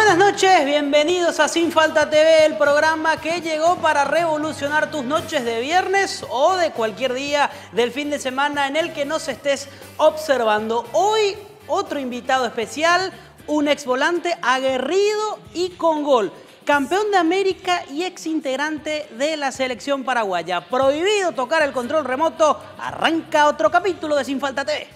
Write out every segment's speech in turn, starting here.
Buenas noches, bienvenidos a Sin Falta TV, el programa que llegó para revolucionar tus noches de viernes o de cualquier día del fin de semana en el que nos estés observando. Hoy, otro invitado especial, un ex volante aguerrido y con gol. Campeón de América y ex integrante de la selección paraguaya. Prohibido tocar el control remoto. Arranca otro capítulo de Sin Falta TV.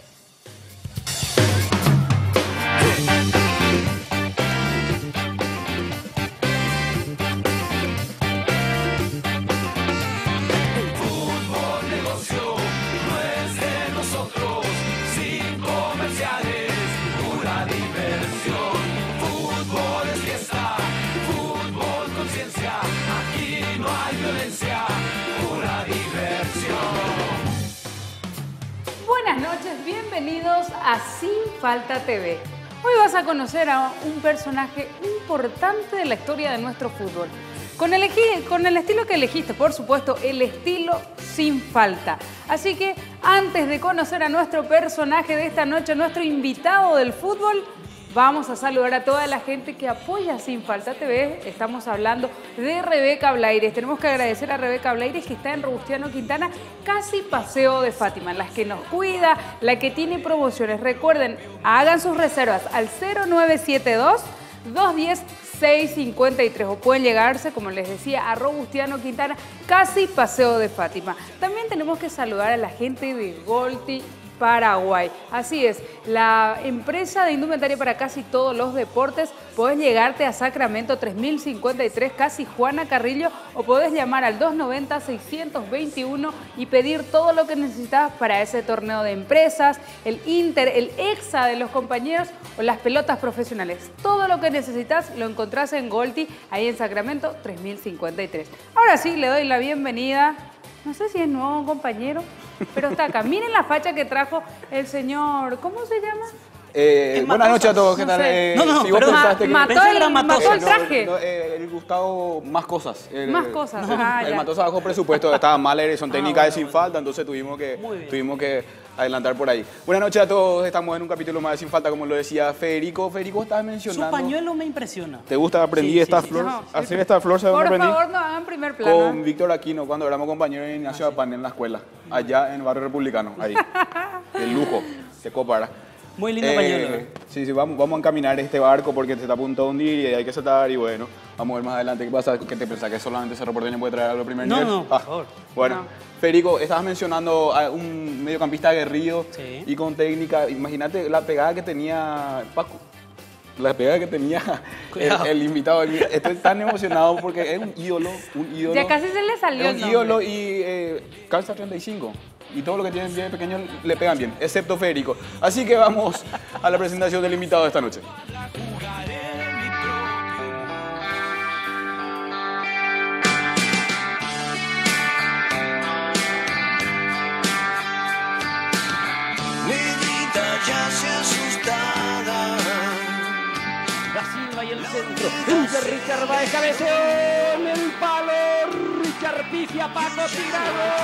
Buenas noches, bienvenidos a Sin Falta TV. Hoy vas a conocer a un personaje importante de la historia de nuestro fútbol. Con el estilo que elegiste, por supuesto, el estilo Sin Falta. Así que antes de conocer a nuestro personaje de esta noche, nuestro invitado del fútbol, vamos a saludar a toda la gente que apoya Sin Falta TV. Estamos hablando de Rebeca Blaires. Tenemos que agradecer a Rebeca Blaires, que está en Robustiano Quintana, casi Paseo de Fátima. La que nos cuida, la que tiene promociones. Recuerden, hagan sus reservas al 0972-210-653 o pueden llegarse, como les decía, a Robustiano Quintana, casi Paseo de Fátima. También tenemos que saludar a la gente de Golti Paraguay. Así es, la empresa de indumentaria para casi todos los deportes. Podés llegarte a Sacramento 3053, casi Juana Carrillo, o podés llamar al 290-621 y pedir todo lo que necesitas para ese torneo de empresas, el Inter, el Exa de los compañeros o las pelotas profesionales. Todo lo que necesitas lo encontrás en Golti, ahí en Sacramento 3053. Ahora sí, le doy la bienvenida. No sé si es nuevo compañero, pero está acá. Miren la facha que trajo el señor, ¿cómo se llama? Buenas noches a todos, ¿qué tal? No, si vos pensaste que... mató el traje. El Gustavo, más cosas. Más cosas, El Matosa bajó presupuesto, estaba mal la dirección técnica de Sin Falta, entonces tuvimos que adelantar por ahí. Buenas noches a todos, estamos en un capítulo más de Sin Falta, como lo decía Federico. Federico estaba mencionando... Su pañuelo me impresiona. ¿Te gusta? Aprendí esta flor. Hacer esta flor, ¿sabes dónde aprendí? Por favor, no hagan primer plano. Con Víctor Aquino, cuando éramos compañeros de Ignacio Apán en la escuela, allá en el barrio republicano, ahí. De lujo, se copara. Muy lindo pañuelo. Sí, vamos a encaminar este barco porque se está a punto de hundir y hay que saltar y bueno, vamos a ver más adelante qué pasa. ¿Qué te pensás? ¿Que solamente Cerro Porteño puede traer algo de primer nivel? No, por favor. Bueno, no. Federico, estabas mencionando a un mediocampista aguerrido y con técnica. Imagínate la pegada que tenía Paco. La pegada que tenía el invitado. Estoy tan emocionado porque es un ídolo. Ya casi se le salió el nombre. Ídolo y calza 35. Y todo lo que tienen bien pequeño le pegan bien, excepto Federico. Así que vamos a la presentación del invitado de esta noche. Negrita ya se asustada. La Silva y el centro. Entra Richard, va de cabeceo en el palo. Richard pifia, Paco tirado.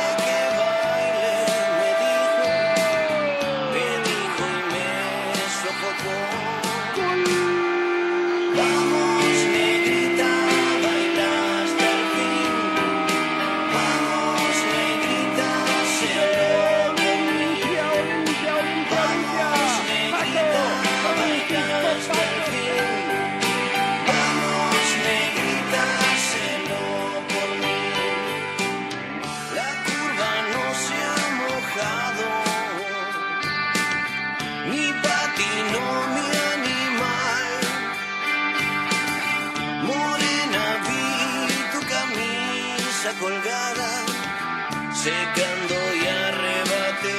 Colgada, secando y arrebate.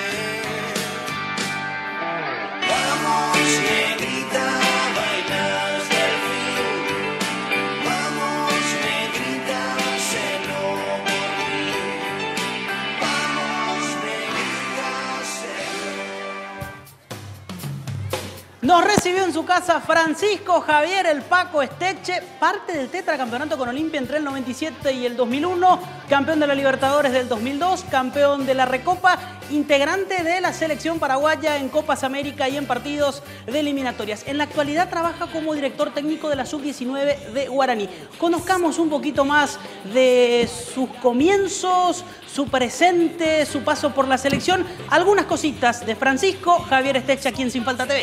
Vamos, negrita, bailar hasta el fin. Vamos, negrita, hazlo por mí. Vamos, negrita, hazlo. Nos recibió en su casa Francisco Javier el Paco Esteche, parte del tetracampeonato con Olimpia entre el 97 y el 2001, campeón de la Libertadores del 2002, campeón de la Recopa integrante de la selección paraguaya en Copas América y en partidos de eliminatorias. En la actualidad trabaja como director técnico de la Sub-19 de Guaraní. Conozcamos un poquito más de sus comienzos, su presente, su paso por la selección, algunas cositas de Francisco Javier Estecha aquí en Sin Falta TV.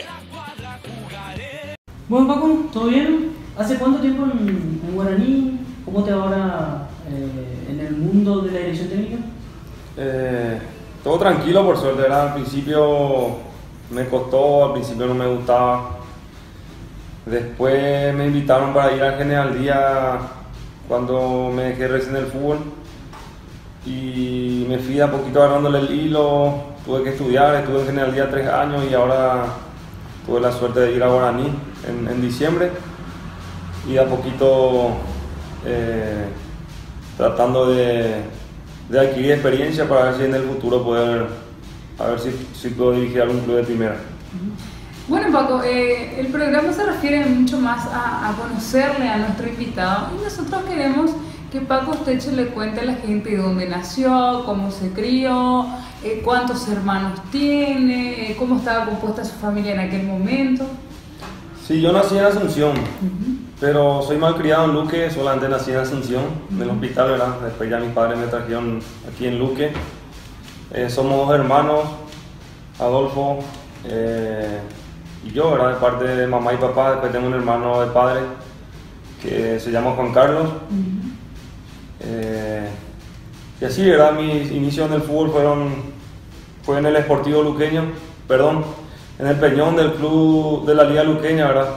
Bueno, Paco, ¿todo bien? ¿Hace cuánto tiempo en Guaraní? ¿Cómo te va ahora en el mundo de la dirección técnica? Todo tranquilo, por suerte, ¿verdad? Al principio me costó, al principio no me gustaba. Después me invitaron para ir al General Día cuando me dejé recién el fútbol. Y me fui de a poquito agarrándole el hilo, tuve que estudiar, estuve en General Día 3 años y ahora tuve la suerte de ir a Guaraní en diciembre. Y de a poquito tratando de adquirir experiencia para ver si en el futuro si puedo dirigir algún club de primera. Bueno, Paco, el programa se refiere mucho más a conocerle a nuestro invitado y nosotros queremos que Paco Estecha le cuente a la gente dónde nació, cómo se crió, cuántos hermanos tiene, cómo estaba compuesta su familia en aquel momento. Sí, yo nací en Asunción, pero soy malcriado en Luque, solamente nací en Asunción, en el hospital, ¿verdad? Después ya mis padres me trajeron aquí en Luque. Somos dos hermanos, Adolfo y yo, ¿verdad? De parte de mamá y papá. Después tengo un hermano de padre que se llama Juan Carlos. Y así, ¿verdad? Mis inicios en el fútbol fue en el Sportivo Luqueño, en el Peñón del club de la Liga Luqueña, ¿verdad?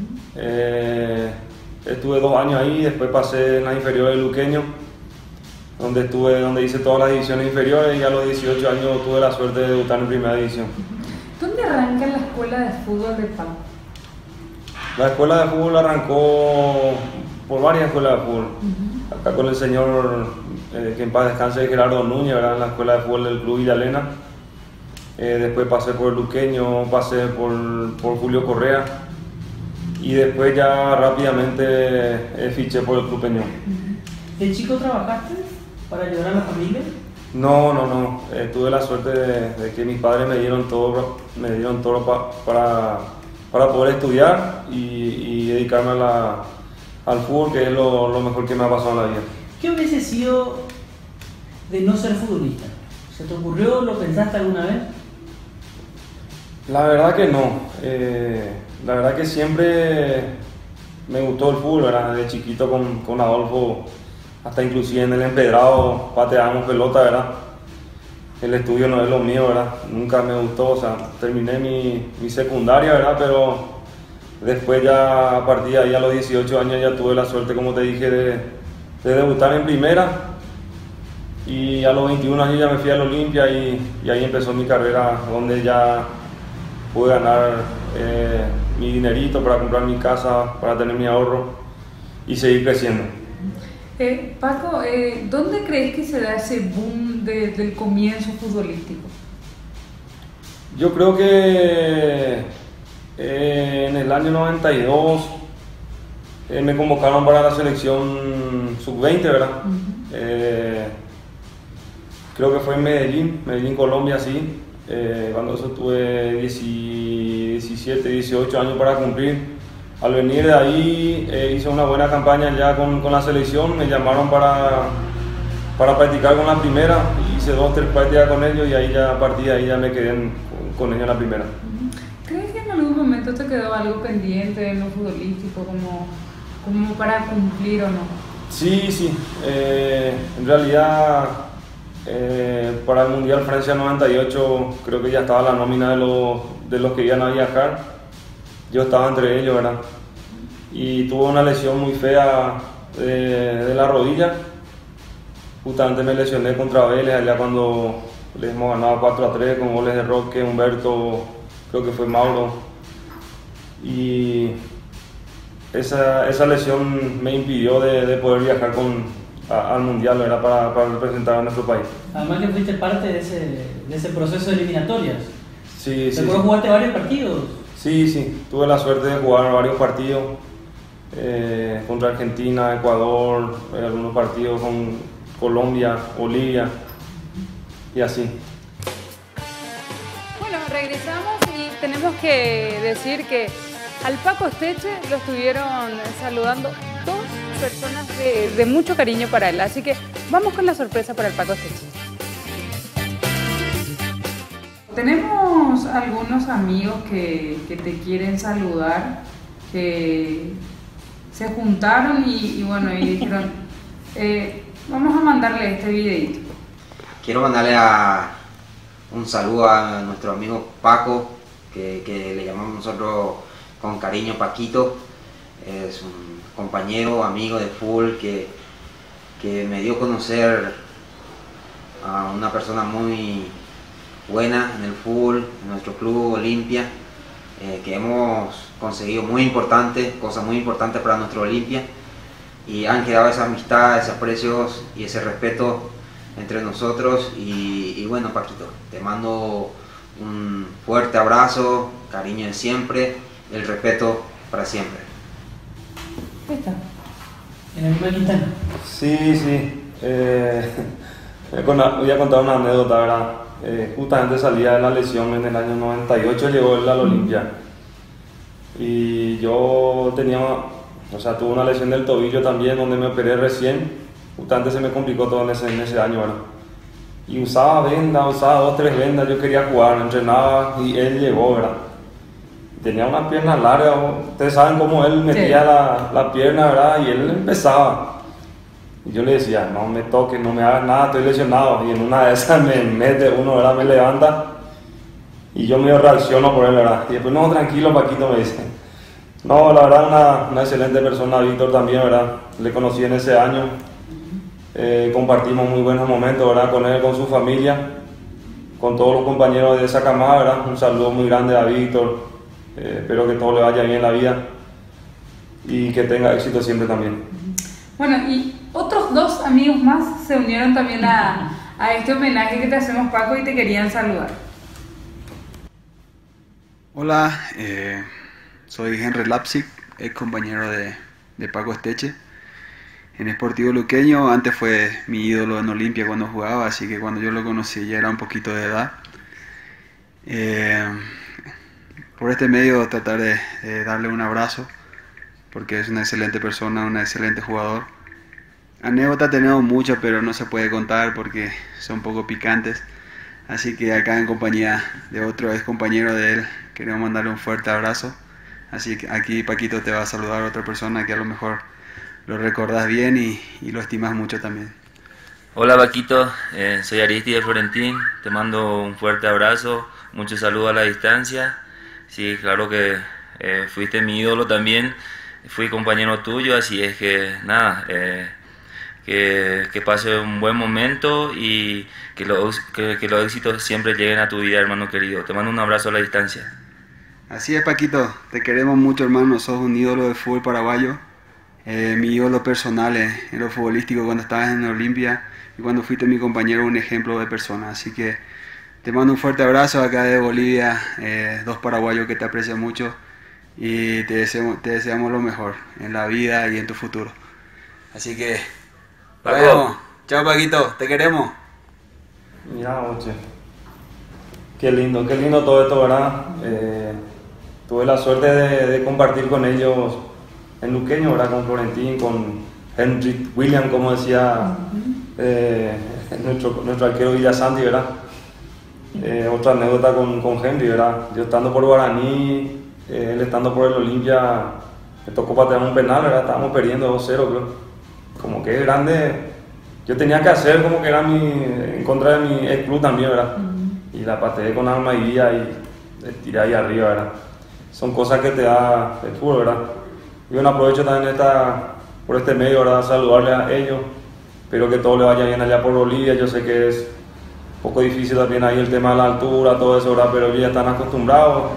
Estuve 2 años ahí, después pasé en las inferiores del Luqueño, donde hice todas las divisiones inferiores y a los 18 años tuve la suerte de debutar en primera división. ¿Dónde arranca la escuela de fútbol de Paco? La escuela de fútbol arrancó por varias escuelas de fútbol. Acá con el señor, que en paz descanse, Gerardo Núñez, ¿verdad? En la escuela de fútbol del Club Villalena. Después pasé por el Luqueño, pasé por Julio Correa y después ya rápidamente fiché por el Club Peñón. ¿De chico trabajaste para ayudar a la familia? No. Tuve la suerte de que mis padres me dieron todo para poder estudiar y dedicarme al fútbol, que es lo mejor que me ha pasado en la vida. ¿Qué hubiese sido de no ser futbolista? ¿Se te ocurrió? ¿Lo pensaste alguna vez? La verdad que no. La verdad que siempre me gustó el fútbol, ¿verdad? De chiquito con Adolfo, hasta inclusive en el empedrado pateábamos pelota, ¿verdad? El estudio no es lo mío, ¿verdad? Nunca me gustó, o sea, terminé mi secundaria, ¿verdad? Pero después ya a partir de ahí a los 18 años ya tuve la suerte, como te dije, de debutar en primera. Y a los 21 años ya me fui al Olimpia y ahí empezó mi carrera, donde ya pude ganar mi dinerito para comprar mi casa, para tener mi ahorro y seguir creciendo. Paco, ¿dónde crees que se da ese boom del comienzo futbolístico? Yo creo que en el año 92 me convocaron para la selección sub-20, ¿verdad? Creo que fue en Medellín, Colombia, sí. Cuando eso tuve 17, 18 años para cumplir. Al venir de ahí hice una buena campaña ya con la selección, me llamaron para practicar con la primera, hice 2 o 3 prácticas con ellos y ahí ya a partir de ahí ya me quedé con ellos en la primera. ¿Crees que en algún momento te quedó algo pendiente en lo futbolístico, como para cumplir o no? Sí, en realidad para el Mundial Francia 98 creo que ya estaba la nómina de los que iban a viajar. Yo estaba entre ellos, ¿verdad? Y tuve una lesión muy fea de la rodilla. Justamente me lesioné contra Vélez allá cuando les hemos ganado 4-3 con goles de Roque, Humberto, creo que fue Mauro. Y esa lesión me impidió de poder viajar al Mundial, ¿verdad? Para representar a nuestro país. Además que fuiste parte de ese proceso de eliminatorias. Sí. ¿Recuerdo jugaste varios partidos? Sí, tuve la suerte de jugar varios partidos contra Argentina, Ecuador, algunos partidos con Colombia, Bolivia y así. tenemos que decir que al Paco Esteche lo estuvieron saludando dos personas de mucho cariño para él. Así que vamos con la sorpresa para el Paco Esteche. Tenemos algunos amigos que te quieren saludar, que se juntaron y bueno, y dijeron, vamos a mandarle este videito. Quiero mandarle un saludo a nuestro amigo Paco, que le llamamos nosotros con cariño Paquito. Es un compañero, amigo de fútbol que me dio a conocer a una persona muy buena en el fútbol, en nuestro club Olimpia, que hemos conseguido cosas muy importantes para nuestro Olimpia, y han quedado esa amistad, esos aprecios y ese respeto entre nosotros. Y bueno, Paquito, te mando un fuerte abrazo, cariño de siempre, el respeto para siempre. Ahí está. En la misma Quintana. Sí. Voy a contar una anécdota, ¿verdad? Justamente salía de la lesión en el año 98, llegó él a la Olimpia. Y yo tuve una lesión del tobillo también, donde me operé recién. Justamente se me complicó todo en ese año, ¿verdad? Y usaba 2, 3 vendas, yo quería jugar, entrenaba y él llegó, ¿verdad? Tenía una pierna larga, ustedes saben cómo él metía la pierna, ¿verdad? Y él empezaba. Y yo le decía, no me toques, no me hagas nada, estoy lesionado. Y en una de esas me mete uno, ¿verdad? Me levanta y yo medio reacciono por él, ¿verdad? Y después, no, tranquilo, Paquito, me dice. No, la verdad, una excelente persona, Víctor también, ¿verdad? Le conocí en ese año. Compartimos muy buenos momentos, ¿verdad? Con él, con su familia, con todos los compañeros de esa camada, ¿verdad? Un saludo muy grande a Víctor. Espero que todo le vaya bien en la vida y que tenga éxito siempre también. Bueno, y otros dos amigos más se unieron también a este homenaje que te hacemos, Paco, y te querían saludar. Hola, soy Henry Lapsik, ex compañero de Paco Esteche en Sportivo Luqueño. Antes fue mi ídolo en Olimpia cuando jugaba, así que cuando yo lo conocí ya era un poquito de edad. Por este medio tratar de darle un abrazo, porque es una excelente persona, un excelente jugador. Anécdotas tenemos muchas, pero no se puede contar porque son un poco picantes. Así que acá en compañía de otro ex compañero de él, queremos mandarle un fuerte abrazo. Así que aquí Paquito te va a saludar a otra persona que a lo mejor lo recordás bien y lo estimas mucho también. Hola Paquito, soy Aristide Florentín, te mando un fuerte abrazo, mucho saludo a la distancia. Sí, claro que fuiste mi ídolo también, fui compañero tuyo, así es que nada, que pase un buen momento y que los éxitos siempre lleguen a tu vida, hermano querido. Te mando un abrazo a la distancia. Así es, Paquito, te queremos mucho, hermano, sos un ídolo de fútbol paraguayo. Mi ídolo personal en lo futbolístico cuando estabas en Olimpia y cuando fuiste mi compañero, un ejemplo de persona. Así que te mando un fuerte abrazo acá de Bolivia, dos paraguayos que te aprecian mucho y te deseamos lo mejor en la vida y en tu futuro. Así que, Paco. bueno, chao Paquito, te queremos. Mira, oche. Qué lindo todo esto, ¿verdad? Tuve la suerte de compartir con ellos en Luqueño, ¿verdad? Con Florentín, con Henry William, como decía nuestro arquero Villasanti, ¿verdad? Otra anécdota con Henry, ¿verdad? Yo estando por Guaraní, él estando por el Olimpia, me tocó patear un penal, ¿verdad? Estábamos perdiendo 2-0, creo. Como que es grande, yo tenía que hacer como que era en contra de mi ex club también, ¿verdad? Y la pateé con alma y vida y le tiré ahí arriba, ¿verdad? Son cosas que te da el fútbol, ¿verdad? Y bueno, aprovecho también por este medio, ¿verdad? Saludarle a ellos. Espero que todo le vaya bien allá por Bolivia. Yo sé que es un poco difícil también ahí el tema de la altura, todo eso, ¿verdad? Pero ellos ya están acostumbrados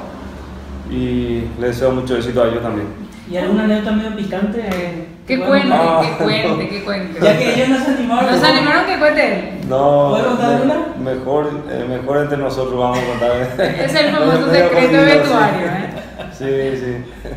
y les deseo mucho éxito a ellos también. ¿Y alguna anécdota medio picante? Que cuente. Ya que ellos nos animaron. ¿Nos animaron que cuente? No, ¿Puedo contar una? mejor entre nosotros vamos a contar. Es el famoso secreto de vestuario, ¿eh? Sí.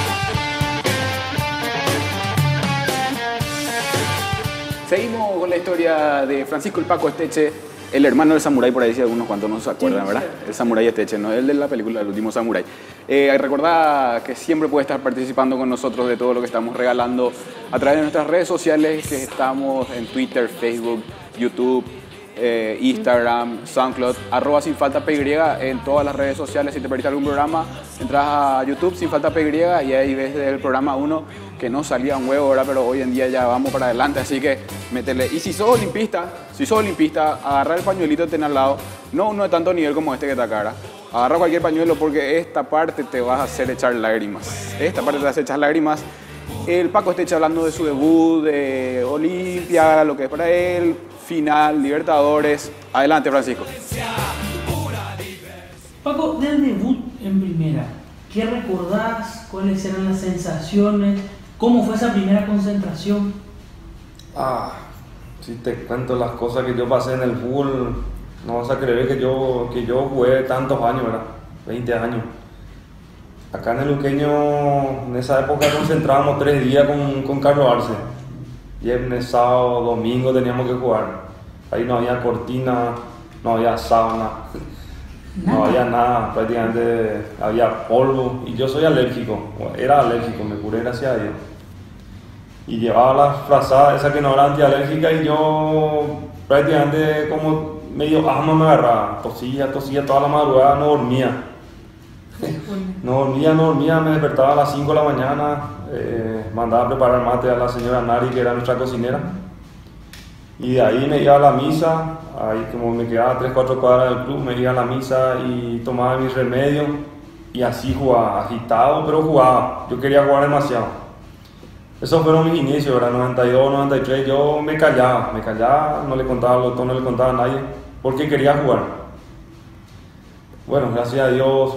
Seguimos con la historia historia de Francisco el Paco Esteche, el hermano del samurái, por ahí si algunos cuantos no se acuerdan, ¿verdad? El samurái Esteche, no el de la película El último samurái. Recordá que siempre puede estar participando con nosotros de todo lo que estamos regalando a través de nuestras redes sociales, que estamos en Twitter, Facebook, YouTube, Instagram, SoundCloud, @sinfaltapy en todas las redes sociales. Si te perdiste algún programa, entras a YouTube Sin Falta PY y ahí ves el programa 1 que no salía un huevo, ¿verdad? Pero hoy en día ya vamos para adelante, así que métele. Y si sos olimpista, agarra el pañuelito que tenés al lado, no uno de tanto nivel como este que está acá, agarra cualquier pañuelo porque esta parte te vas a hacer echar lágrimas. Esta parte te va a hacer echar lágrimas. El Paco Esteche hablando de su debut, de Olimpia, lo que es para él, final, Libertadores. Adelante, Francisco. Paco, del debut en primera, ¿qué recordás? ¿Cuáles eran las sensaciones? ¿Cómo fue esa primera concentración? Si te cuento las cosas que yo pasé en el fútbol, no vas a creer que yo jugué tantos años, ¿verdad? 20 años. Acá en el Luqueño, en esa época concentrábamos 3 días con Carlos Arce. Viernes, sábado, domingo teníamos que jugar. Ahí no había cortina, no había sábana, no había nada, prácticamente había polvo. Y yo soy alérgico, era alérgico, me curé gracias a Dios. Y llevaba las frazadas esas que no eran antialérgicas y yo prácticamente como medio asma me agarraba. Tosía toda la madrugada, no dormía. No dormía, me despertaba a las 5 de la mañana, mandaba a preparar mate a la señora Nari, que era nuestra cocinera. Y de ahí me iba a la misa, ahí como me quedaba 3-4 cuadras del club, me iba a la misa y tomaba mis remedios. Y así jugaba, agitado, pero jugaba. Yo quería jugar demasiado. Esos fueron mis inicios, ¿verdad? 92, 93, yo me callaba, no le contaba al doctor, no le contaba a nadie, porque quería jugar. Bueno, gracias a Dios,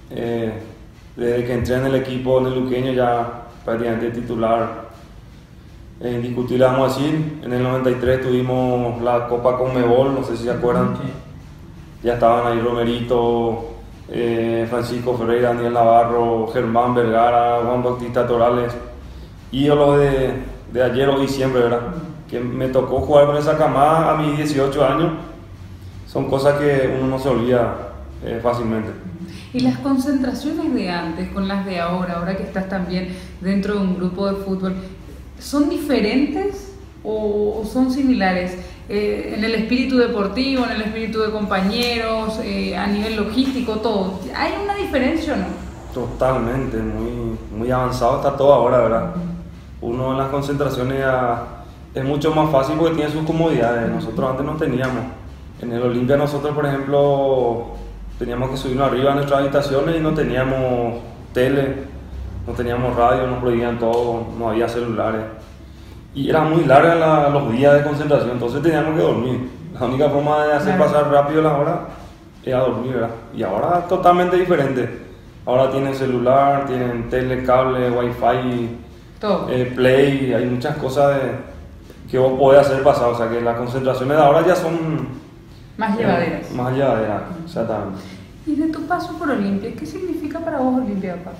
desde que entré en el equipo, en el Luqueño, ya prácticamente titular, indiscutible, vamos a decir. En el 93 tuvimos la Copa Conmebol, no sé si se acuerdan. Ya estaban ahí Romerito, Francisco Ferreira, Daniel Navarro, Germán Vergara, Juan Bautista Torales. Ídolos de ayer o diciembre, ¿verdad? Que me tocó jugar con esa camada a mis 18 años. Son cosas que uno no se olvida fácilmente. Y las concentraciones de antes con las de ahora que estás también dentro de un grupo de fútbol, ¿son diferentes o son similares? En el espíritu deportivo, en el espíritu de compañeros, a nivel logístico, todo. ¿Hay una diferencia o no? Totalmente, muy avanzado está todo ahora, ¿verdad? Uno en las concentraciones es mucho más fácil porque tiene sus comodidades. Nosotros antes no teníamos. En el Olimpia nosotros, por ejemplo, teníamos que subirnos arriba a nuestras habitaciones y no teníamos tele, no teníamos radio, nos prohibían todo, no había celulares. Y era muy larga los días de concentración, entonces teníamos que dormir. La única forma de hacer pasar rápido las horas era dormir, ¿verdad? Y ahora totalmente diferente. Ahora tienen celular, tienen tele, cable, wifi, play, hay muchas cosas que vos podés hacer pasar, o sea que las concentraciones de ahora ya son más llevaderas. Más llevaderas, exactamente. Y de tu paso por Olimpia, ¿qué significa para vos Olimpia, Paco?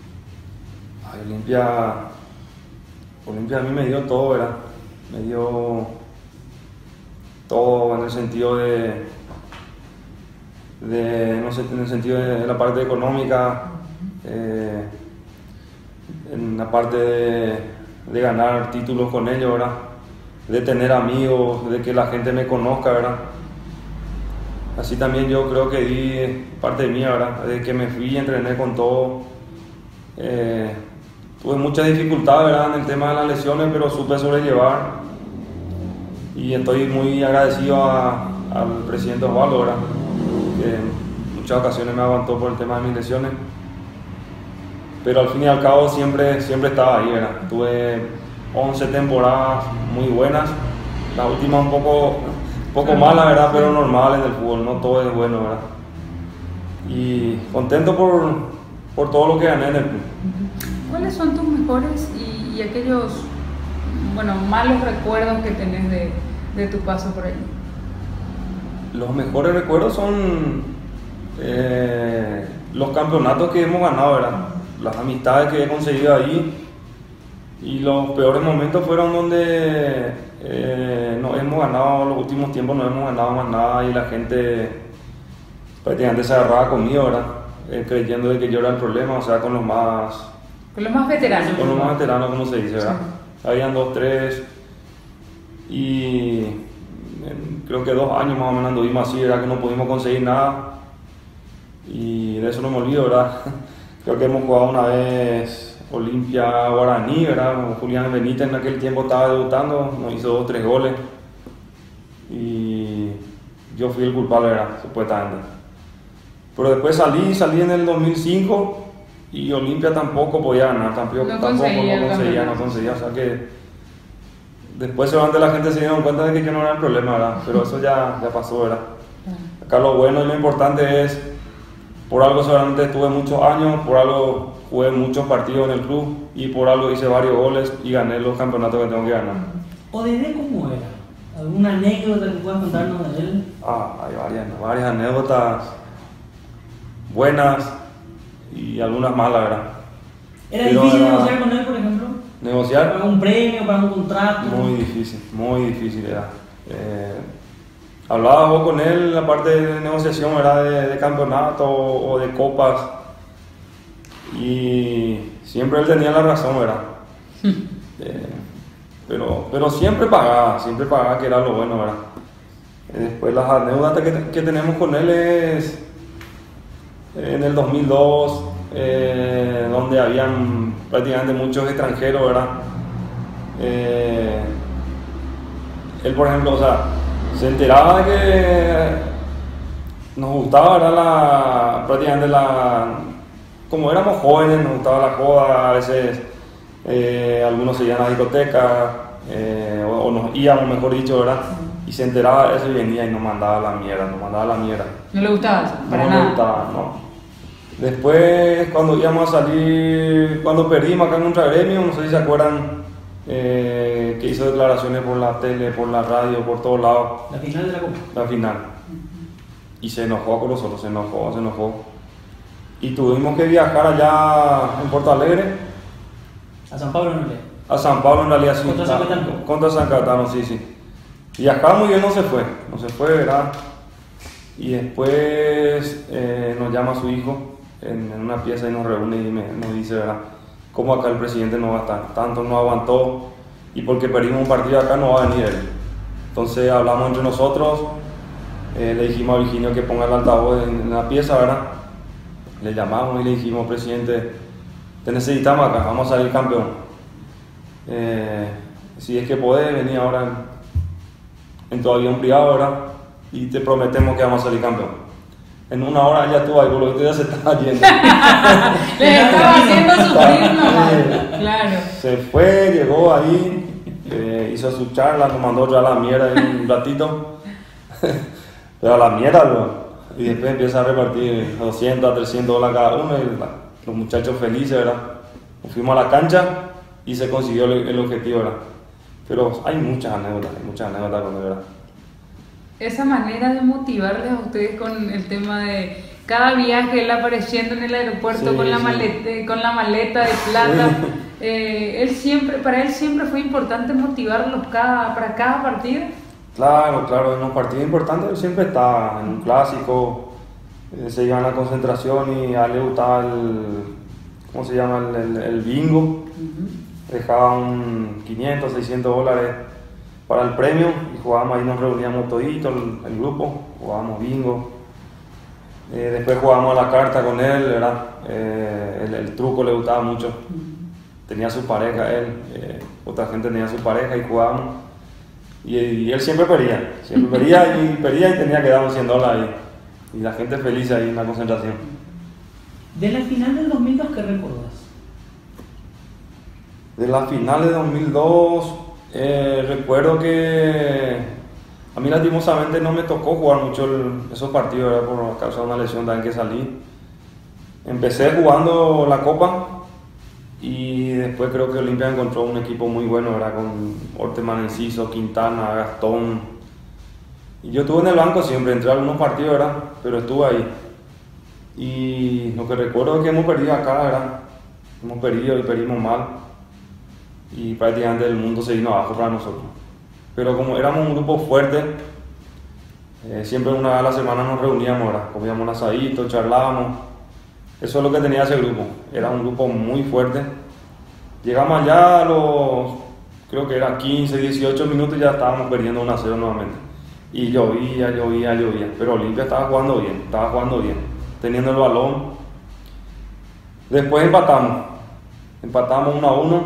Olimpia a mí me dio todo, ¿verdad? Me dio todo en el sentido no sé, en el sentido de la parte económica, en la parte de ganar títulos con ellos, ¿verdad? De tener amigos, de que la gente me conozca, ¿verdad? Así también yo creo que di parte de mí, ¿verdad? De que me fui, entrené con todo. Tuve muchas dificultades, ¿verdad? En el tema de las lesiones, pero supe sobrellevar. Y estoy muy agradecido al presidente Osvaldo, ¿verdad? Que en muchas ocasiones me aguantó por el tema de mis lesiones, pero al fin y al cabo siempre estaba ahí, ¿verdad? Tuve 11 temporadas muy buenas, la última un poco mala, ¿verdad? Pero normal en el fútbol, no todo es bueno, ¿verdad? Y contento por todo lo que gané en el club. ¿Cuáles son tus mejores y aquellos, malos recuerdos que tenés de tu paso por ahí? Los mejores recuerdos son los campeonatos que hemos ganado, ¿verdad? Las amistades que he conseguido ahí Y los peores momentos fueron donde no hemos ganado, los últimos tiempos no hemos ganado más nada y la gente prácticamente se agarraba conmigo, ¿verdad? Creyendo de que yo era el problema, o sea, con los más veteranos. Con los más veteranos, como se dice, ¿verdad? Sí. Habían 2, 3 y creo que 2 años más o menos anduvimos así, ¿verdad? Que no pudimos conseguir nada y de eso no me olvido, ¿verdad? Creo que hemos jugado una vez Olimpia Guaraní, ¿verdad? Julián Benítez en aquel tiempo estaba debutando, nos hizo 2 o 3 goles y yo fui el culpable, ¿verdad? Supuestamente. Pero después salí en el 2005 y Olimpia tampoco podía ganar, tampoco conseguía, o sea que después seguramente la gente se dieron cuenta de que yo no era el problema, ¿verdad? Pero eso ya pasó, ¿verdad? Acá lo bueno y lo importante es, por algo seguramente estuve muchos años, por algo jugué muchos partidos en el club y por algo hice varios goles y gané los campeonatos que tengo que ganar. ¿Odede cómo era? ¿Alguna anécdota que puedas contarnos de él? Hay varias anécdotas buenas y algunas malas, ¿verdad? ¿Era difícil negociar con él, por ejemplo? ¿Negociar? ¿Para un premio, para un contrato? Muy difícil era. Hablaba vos con él la parte de negociación, ¿verdad? De campeonato o de copas y siempre él tenía la razón, ¿verdad? Pero siempre pagaba, que era lo bueno, ¿verdad? Después las anécdotas que tenemos con él es en el 2002, donde habían prácticamente muchos extranjeros, ¿verdad? Él, por ejemplo, o sea, se enteraba de que nos gustaba, ¿verdad? Como éramos jóvenes, nos gustaba la joda, a veces algunos se iban a la discoteca, o nos íbamos, mejor dicho, ¿verdad? Y se enteraba de eso y venía y nos mandaba la mierda. ¿No le gustaba eso? Para no nada. Le gustaba, no. Después, cuando íbamos a salir, cuando perdimos acá en Ultra Gremio, no sé si se acuerdan, que hizo declaraciones por la tele, por la radio, por todos lados. La final de la Copa. La final. Y se enojó con nosotros, se enojó. Y tuvimos que viajar allá en Porto Alegre. ¿A San Pablo no le? A San Pablo en realidad sí. ¿Contra San Cayetano? Contra San Cayetano, sí. Viajamos y él no se fue, ¿verdad? Y después nos llama su hijo en una pieza y nos reúne y nos dice, ¿verdad? Cómo acá el presidente no va a estar, tanto no aguantó y porque perdimos un partido acá no va a venir él. Entonces hablamos entre nosotros, le dijimos a Virginio que ponga el altavoz en la pieza, ¿verdad? Le llamamos y le dijimos, presidente, te necesitamos acá, vamos a salir campeón. Si es que podés venir ahora en tu avión privado, ¿verdad? Y te prometemos que vamos a salir campeón. En una hora ya estuvo ahí, por lo que ya se estaba yendo. Le estaba haciendo sufrir nomás. Claro. Se fue, llegó ahí, hizo su charla, nos mandó ya a la mierda en un ratito. Pero a la mierda, ¿no? Y después empieza a repartir 200 a 300 dólares cada uno y los muchachos felices, ¿verdad? Nos fuimos a la cancha y se consiguió el objetivo, ¿verdad? Pero hay muchas anécdotas con él, ¿verdad? Esa manera de motivarles a ustedes con el tema de cada viaje, él apareciendo en el aeropuerto con la maleta de plata, para él siempre fue importante motivarlos para cada partido. Claro, en los partidos importantes él siempre estaba, en un clásico, se iba a la concentración y a él le gustaba el bingo, dejaban 500, 600 dólares para el premio y jugábamos, ahí nos reuníamos toditos, el grupo, jugábamos bingo. Después jugábamos a la carta con él, ¿verdad? El truco le gustaba mucho. Tenía su pareja él, otra gente tenía su pareja y jugábamos. Y él siempre perdía y tenía que dar un 100 dólares y la gente feliz ahí en la concentración. De la final del 2002, ¿qué recuerdas? De la final de 2002, recuerdo que a mí lastimosamente no me tocó jugar mucho esos partidos, ¿verdad? Por causa de una lesión también que salí. Empecé jugando la Copa y después creo que Olimpia encontró un equipo muy bueno, ¿verdad? Con Orteman Enciso, Quintana, Gastón. Y yo estuve en el banco siempre, entré a algunos partidos, ¿verdad? Pero estuve ahí. Y lo que recuerdo es que hemos perdido acá, ¿verdad? Hemos perdido y perdimos mal. y prácticamente el mundo se vino abajo para nosotros. Pero como éramos un grupo fuerte, siempre una vez a la semana nos reuníamos, ¿verdad? Comíamos un asadito, charlábamos. Eso es lo que tenía ese grupo, era un grupo muy fuerte. Llegamos allá a los, creo que eran 15, 18 minutos y ya estábamos perdiendo 1-0 nuevamente. Y llovía, pero Olimpia estaba jugando bien, teniendo el balón. Después empatamos 1-1.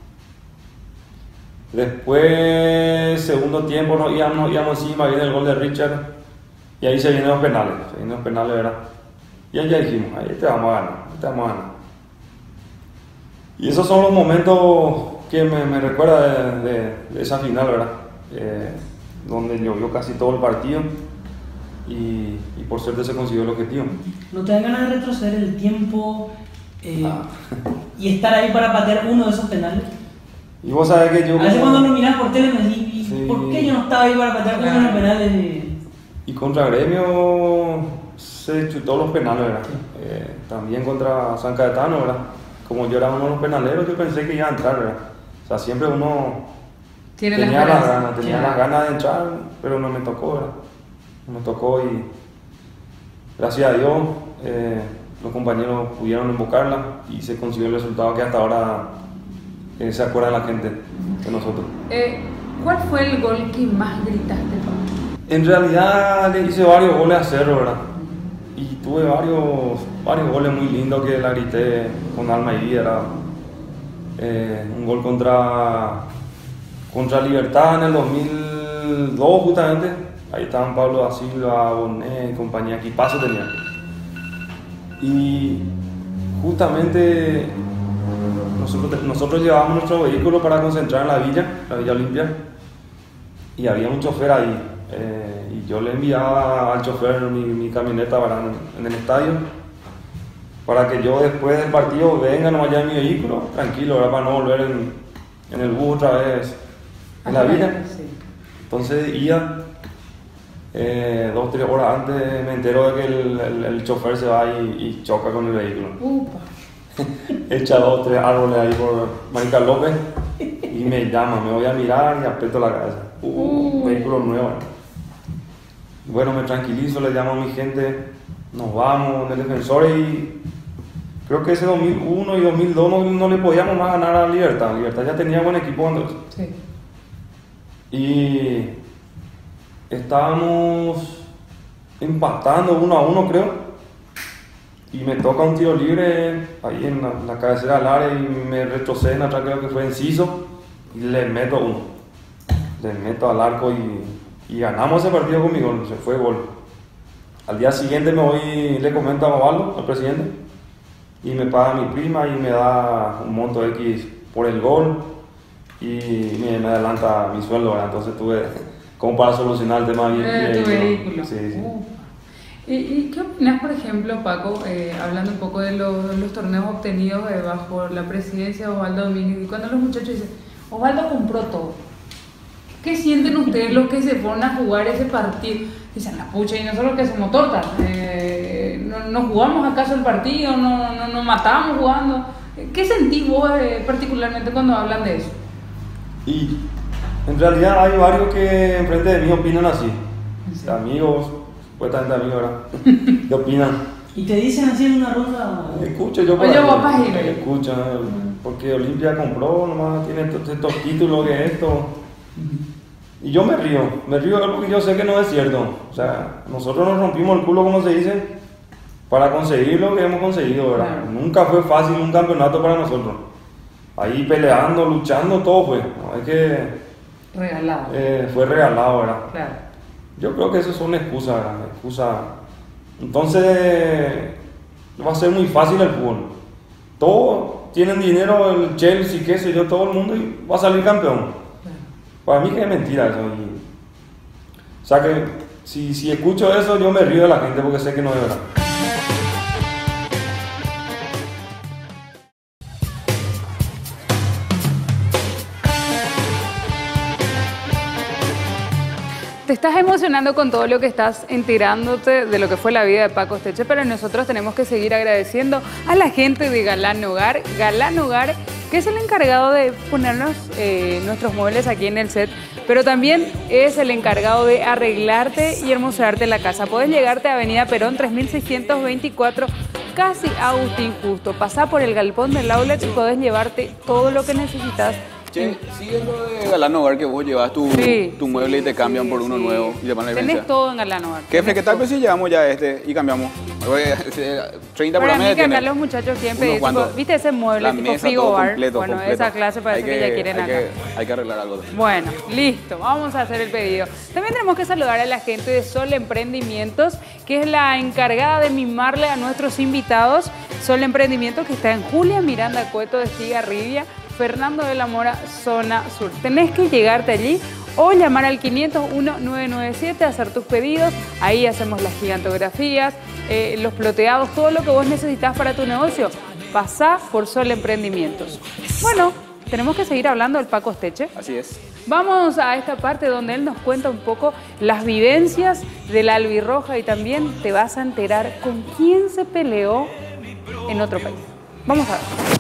Después, segundo tiempo, nos íbamos encima, viene el gol de Richard y ahí se vienen los penales, ¿verdad? Y ahí ya dijimos, ahí te vamos a ganar. Y esos son los momentos que me recuerda de esa final, ¿verdad? Donde llovió casi todo el partido y por suerte se consiguió el objetivo. ¿No te dan ganas de retroceder el tiempo y estar ahí para patear uno de esos penales? Y vos sabés que yo... A veces cuando me mirás por tele me decís, Sí. ¿por qué yo no estaba ahí para patear uno de los penales? Y contra Gremio se chutó los penales, ¿verdad? También contra San Cayetano, ¿verdad? Como yo era uno de los penaleros, yo pensé que iba a entrar, ¿verdad? O sea, siempre uno tenía las ganas de entrar, pero no me tocó, ¿verdad? No me tocó y gracias a Dios los compañeros pudieron invocarla y se consiguió el resultado que hasta ahora se acuerda la gente de nosotros. ¿Cuál fue el gol que más gritaste, Pablo? En realidad le hice varios goles a Cerro, ¿verdad? Y tuve varios goles muy lindos que la grité con alma y vida. Un gol contra Libertad en el 2002 justamente. Ahí estaban Pablo da Silva, Bonet y compañía, equipazo tenían. Y justamente nosotros llevábamos nuestro vehículo para concentrar en la Villa Olimpia, y había un chofer ahí. Y yo le enviaba al chofer mi camioneta en el estadio para que yo después del partido venga nomás ya en mi vehículo, tranquilo, ¿verdad? Para no volver en el bus otra vez en la Villa. Sí. Entonces iba 2-3 horas antes, me entero de que el chofer se va y choca con el vehículo. Upa. Echa 2-3 árboles ahí por Marica López y me llama, me voy a mirar y aprieto la cabeza. Vehículo nuevo. Bueno, me tranquilizo, le llamo a mi gente, nos vamos del defensor y creo que ese 2001 y 2002 no le podíamos más ganar a Libertad. Libertad ya tenía buen equipo Andrés. Sí. Y estábamos empatando 1-1 creo. Y me toca un tiro libre ahí en la cabecera del área y me retroceden atrás, creo que fue Enciso, y le meto uno. Le meto al arco y ganamos ese partido con mi gol, se fue gol. Al día siguiente me voy, le comento a Osvaldo, al presidente, y me paga mi prima y me da un monto X por el gol y me adelanta mi sueldo, ¿verdad? Entonces tuve como para solucionar el tema bien. Tu vehículo. Sí. ¿Y qué opinas, por ejemplo, Paco, hablando un poco de los torneos obtenidos bajo la presidencia de Osvaldo Domínguez, y cuando los muchachos dicen, Osvaldo compró todo? ¿Qué sienten ustedes los que se ponen a jugar ese partido? Dicen, la pucha, y nosotros que somos tortas, ¿no jugamos acaso el partido? ¿No matamos jugando? ¿Qué sentís vos particularmente cuando hablan de eso? Y en realidad hay varios que enfrente de mí opinan así, ¿Sí? Amigos, supuestamente amigos, ¿verdad? ¿Qué opinan? ¿Y te dicen así en una ronda? Escucho yo por Oye, ahí, papá, escucha, porque Olimpia compró, nomás tiene estos títulos que esto. Y yo me río porque yo sé que no es cierto. O sea, nosotros nos rompimos el culo, como se dice, para conseguir lo que hemos conseguido, ¿verdad? Claro. Nunca fue fácil un campeonato para nosotros. Ahí peleando, luchando, todo fue. No, es que Regalado. fue regalado, ¿verdad? Claro. Yo creo que eso es una excusa, ¿verdad? Entonces, va a ser muy fácil el fútbol. Todos tienen dinero, el Chelsea, qué sé yo, todo el mundo, y va a salir campeón. Para mí que es mentira eso. O sea que si escucho eso, yo me río de la gente porque sé que no es verdad. Te estás emocionando con todo lo que estás enterándote de lo que fue la vida de Paco Esteche, pero nosotros tenemos que seguir agradeciendo a la gente de Galán Hogar. Galán Hogar que es el encargado de ponernos nuestros muebles aquí en el set, pero también es el encargado de arreglarte y hermosearte la casa. Podés llegarte a Avenida Perón 3624, casi Agustín Justo. Pasá por el galpón del outlet y podés llevarte todo lo que necesitas. Che, sigue lo de Galán Hogar, que vos llevas tu mueble y te cambian por uno nuevo y te van a Tenés todo en Galán Hogar. ¿Qué tal pues si llevamos ya y cambiamos? 30 por Para la mí media que acá tiene. los muchachos siempre, Unos tipo, cuantos. ¿viste ese mueble La tipo mesa, frigo todo bar? completo, Bueno, completo. esa clase parece que ya quieren acá. Hay que arreglar algo. Bueno, listo, vamos a hacer el pedido. También tenemos que saludar a la gente de Sol Emprendimientos, que es la encargada de mimarle a nuestros invitados. Sol Emprendimientos, que está en Julia Miranda Cueto de Estigarribia, Fernando de la Mora, zona sur. Tenés que llegarte allí o llamar al 501-997 a hacer tus pedidos. Ahí hacemos las gigantografías, los ploteados, todo lo que vos necesitas para tu negocio. Pasá por Sol Emprendimientos. Bueno, tenemos que seguir hablando del Paco Esteche. Así es. Vamos a esta parte donde él nos cuenta un poco las vivencias de la albirroja y también te vas a enterar con quién se peleó en otro país. Vamos a ver.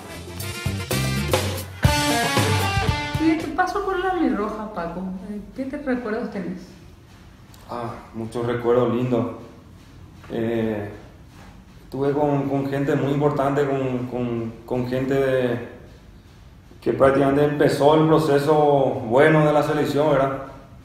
¿Y qué pasó con la albirroja, Paco? ¿Qué te recuerdos tenés? Muchos recuerdos lindos. Estuve con gente muy importante, con gente que prácticamente empezó el proceso bueno de la selección, ¿verdad?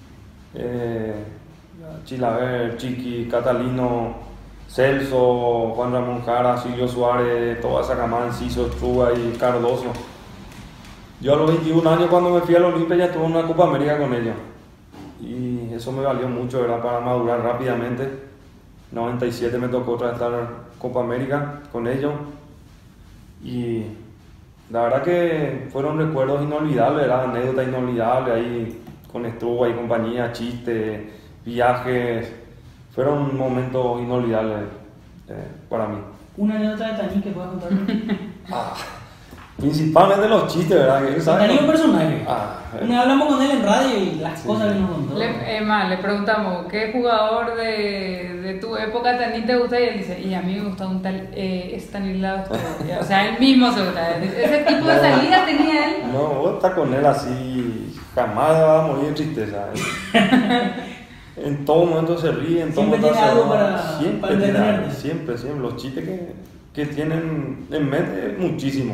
Chilaver, Chiqui, Catalino, Celso, Juan Ramón Jara, Silvio Suárez, toda esa camada, Enciso, Estruga y Cardoso. Yo a los 21 años, cuando me fui al Olimpia, ya estuve en una Copa América con ellos. Y eso me valió mucho, ¿verdad? Para madurar rápidamente. En 97 me tocó otra vez estar en Copa América con ellos. Y la verdad que fueron recuerdos inolvidables, ¿verdad? Anécdotas inolvidables ahí con Estruga y compañía, chistes, viajes. Fueron momentos inolvidables para mí. Una anécdota de Tani que puedas contar. Principalmente los chistes, ¿verdad? Que Tani es un personaje. Una vez hablamos con él en radio y las cosas que nos contó. Le preguntamos, ¿qué jugador de tu época Tani te gusta? Y él dice, y a mí me gusta un tal Stanislao Sturridge. O sea, él mismo se gusta. Ese tipo de salida tenía él. No, vos estás con él así, jamás va a morir de tristeza. En todo momento se ríe, en todo Siempre momento tiene se algo para siempre tiene entretenerte. algo, siempre. Los chistes que tienen en mente, muchísimo.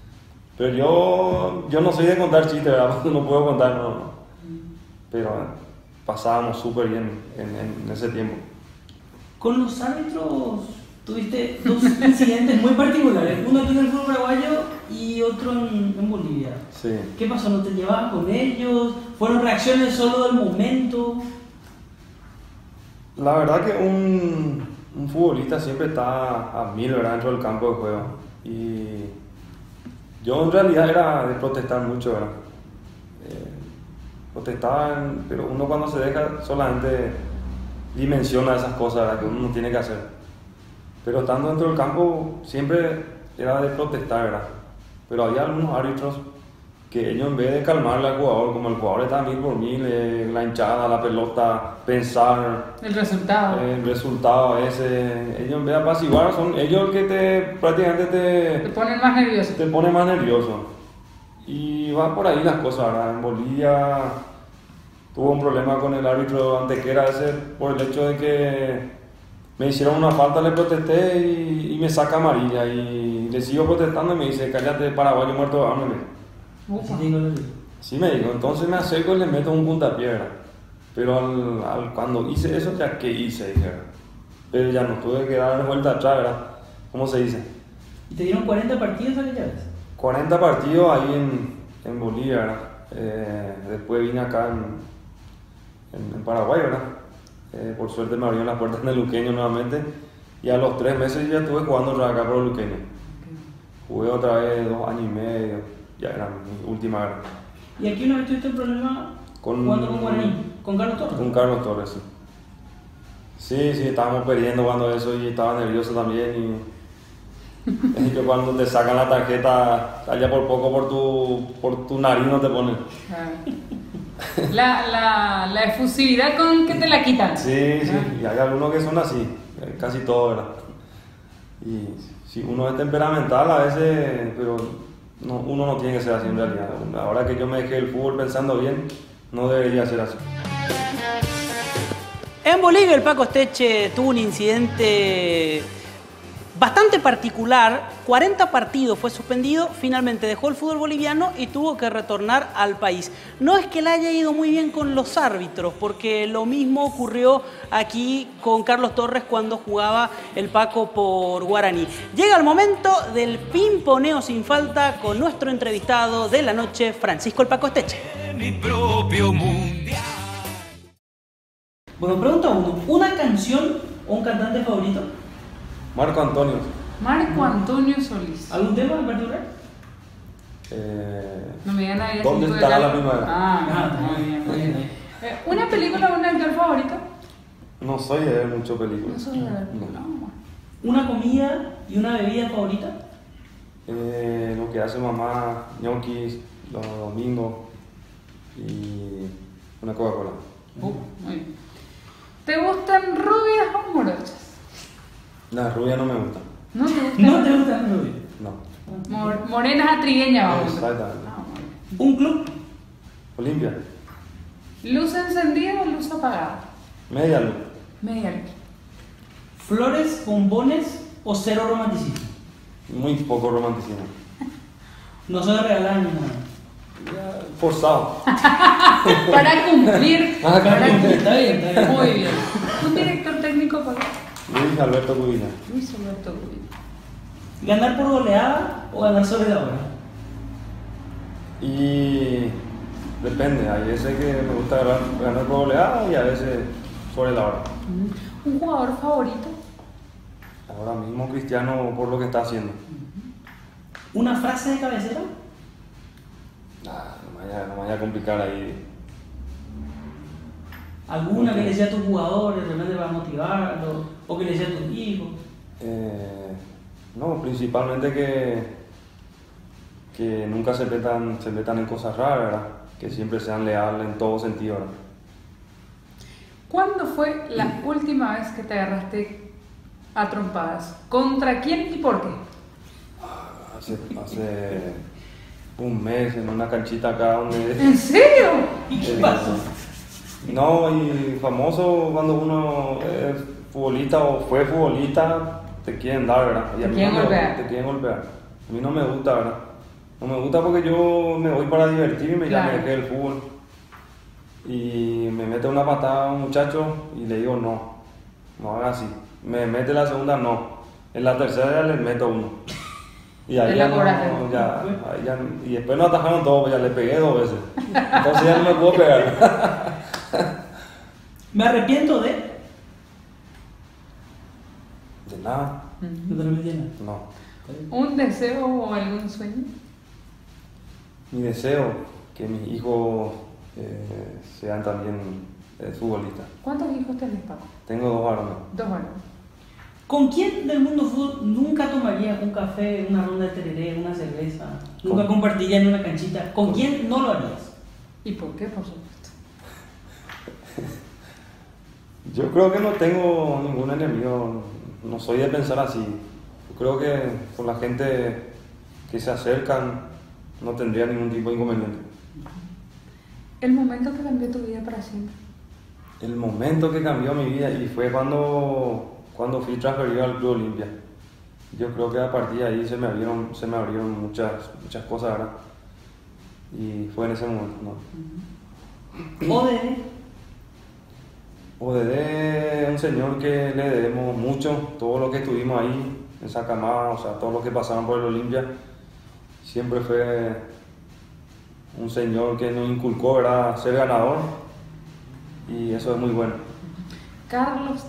Pero yo no soy de contar chistes, ¿verdad? No puedo contar, no. Pero pasábamos súper bien en ese tiempo. Con los árbitros tuviste dos incidentes muy particulares. Uno aquí en el fútbol paraguayo y otro en Bolivia. Sí. ¿Qué pasó? ¿No te llevaban con ellos? ¿Fueron reacciones solo del momento? La verdad que un futbolista siempre está a mil, ¿verdad? Dentro del campo de juego. Y yo en realidad era de protestar mucho, ¿verdad? Protestaban, pero uno cuando se deja solamente dimensiona esas cosas, ¿verdad? Que uno no tiene que hacer. Pero estando dentro del campo siempre era de protestar, ¿verdad? Pero había algunos árbitros que ellos, en vez de calmarle al jugador, como el jugador está a 1000 por 1000, la hinchada, la pelota, pensar El resultado a veces, ellos en vez de apaciguar, son ellos que prácticamente te ponen más nervioso. te pone más nervioso. Y va por ahí las cosas, ¿verdad? En Bolivia tuve un problema con el árbitro Antequera ese por el hecho de que me hicieron una falta, le protesté y me saca amarilla. Y le sigo protestando y me dice, cállate, paraguayo muerto de hambre. Sí me dijo, entonces me acerco y le meto un puntapié, ¿verdad? Pero cuando hice eso, ya que hice, dije, ¿verdad? Pero ya no tuve que dar vuelta atrás, ¿verdad? ¿Cómo se dice? ¿Y te dieron 40 partidos aquella vez? 40 partidos ahí en Bolivia, ¿verdad? Después vine acá en Paraguay, ¿verdad? Por suerte me abrieron las puertas en el Luqueño nuevamente y a los 3 meses ya estuve jugando otra vez acá por el Luqueño. Jugué otra vez 2 años y medio. Ya era mi última guerra. ¿Y aquí una vez tuviste un problema jugando con Guaraní? ¿Con Carlos Torres? Con Carlos Torres, sí. Sí, estábamos perdiendo cuando eso y estaba nervioso también. Y yo cuando te sacan la tarjeta, allá por poco por tu nariz no te ponen. La efusividad con que te la quitan. Sí, y hay algunos que son así, casi todos, ¿verdad? Y si uno es temperamental a veces, pero no, uno no tiene que ser así en realidad. Ahora que yo me dejé el fútbol pensando bien, no debería ser así. En Bolivia el Paco Esteche tuvo un incidente bastante particular. 40 partidos fue suspendido, finalmente dejó el fútbol boliviano y tuvo que retornar al país. No es que le haya ido muy bien con los árbitros, porque lo mismo ocurrió aquí con Carlos Torres cuando jugaba el Paco por Guaraní. Llega el momento del pimponeo sin falta con nuestro entrevistado de la noche, Francisco el Paco Esteche. Mi propio mundial. Bueno, pregunta uno. ¿Una canción o un cantante favorito? Marco Antonio. Marco Antonio Solís. ¿Algún tema en particular? No me digan ahí. ¿Dónde estará la primavera? Ah, muy bien, muy bien. ¿Una película o un actor favorito? No soy de ver mucho películas. No soy de ver películas. ¿Una comida y una bebida favorita? Lo que hace mamá, ñoquis, los domingos y una Coca-Cola. Muy bien. ¿Te gustan rubias o morochas? La rubia no me gusta. ¿No te gustan? ¿No te gusta la rubia? No. Morenas atrigueñas, vamos. Exactamente. ¿Un club? Olimpia. ¿Luz encendida o luz apagada? Media luz. Media luz. ¿Flores, bombones o cero romanticismo? Muy poco romanticismo. No se regalar ni nada. Forzado. Para cumplir. Para cumplir. Está bien, está bien. Muy bien. ¿Un director técnico para Luis Alberto Cubina. Luis Alberto Cubina. ¿Ganar por goleada o ganar sobre la hora? Y depende, hay veces que me gusta ganar por goleada y a veces sobre la hora. ¿Un jugador favorito? Ahora mismo Cristiano por lo que está haciendo. ¿Una frase de cabecera? No me vaya a complicar ahí. ¿Alguna que le decía a tus jugadores, de repente para motivarlos? ¿O que le decía a tus hijos? No, principalmente que nunca se metan en cosas raras, ¿verdad? Que siempre sean leales en todo sentido, ¿verdad? ¿Cuándo fue la última vez que te agarraste a trompadas? ¿Contra quién y por qué? Hace un mes en una canchita acá donde... ¿En serio? ¿Y qué pasó? No, y famoso cuando uno es futbolista o fue futbolista, te quieren dar, ¿verdad? Y a mí quieren golpear. Te quieren golpear. A mí no me gusta, ¿verdad? No me gusta porque yo me voy para divertirme, ya me dejé el fútbol. Y me mete una patada a un muchacho y le digo no haga así. Me mete la segunda, no. En la tercera ya le meto uno. Y ahí ya, ahí ya, y después nos atajaron todos, pues ya le pegué 2 veces. Entonces ya no me puedo pegar. ¿Me arrepiento de? De nada. ¿No te arrepientes de nada? No. ¿Un deseo o algún sueño? Mi deseo que mis hijos sean también futbolistas. ¿Cuántos hijos tenés, Paco? Tengo 2 varones. 2 varones. ¿Con quién del mundo fútbol nunca tomarías un café, una ronda de tereré, una cerveza? ¿Nunca compartirías en una canchita? ¿Con quién no lo harías? ¿Y por qué, por supuesto? Yo creo que no tengo ningún enemigo, no soy de pensar así. Yo creo que con la gente que se acercan no tendría ningún tipo de inconveniente. ¿El momento que cambió tu vida para siempre? El momento que cambió mi vida y fue cuando fui transferido al Club Olimpia. Yo creo que a partir de ahí se me abrieron muchas cosas, ¿verdad? Y fue en ese momento, ¿no? ODD es un señor que le debemos mucho, todo lo que estuvimos ahí, en Sacamá, o sea, todo lo que pasaron por el Olimpia, siempre fue un señor que nos inculcó, ¿verdad?, ser ganador, y eso es muy bueno. Carlos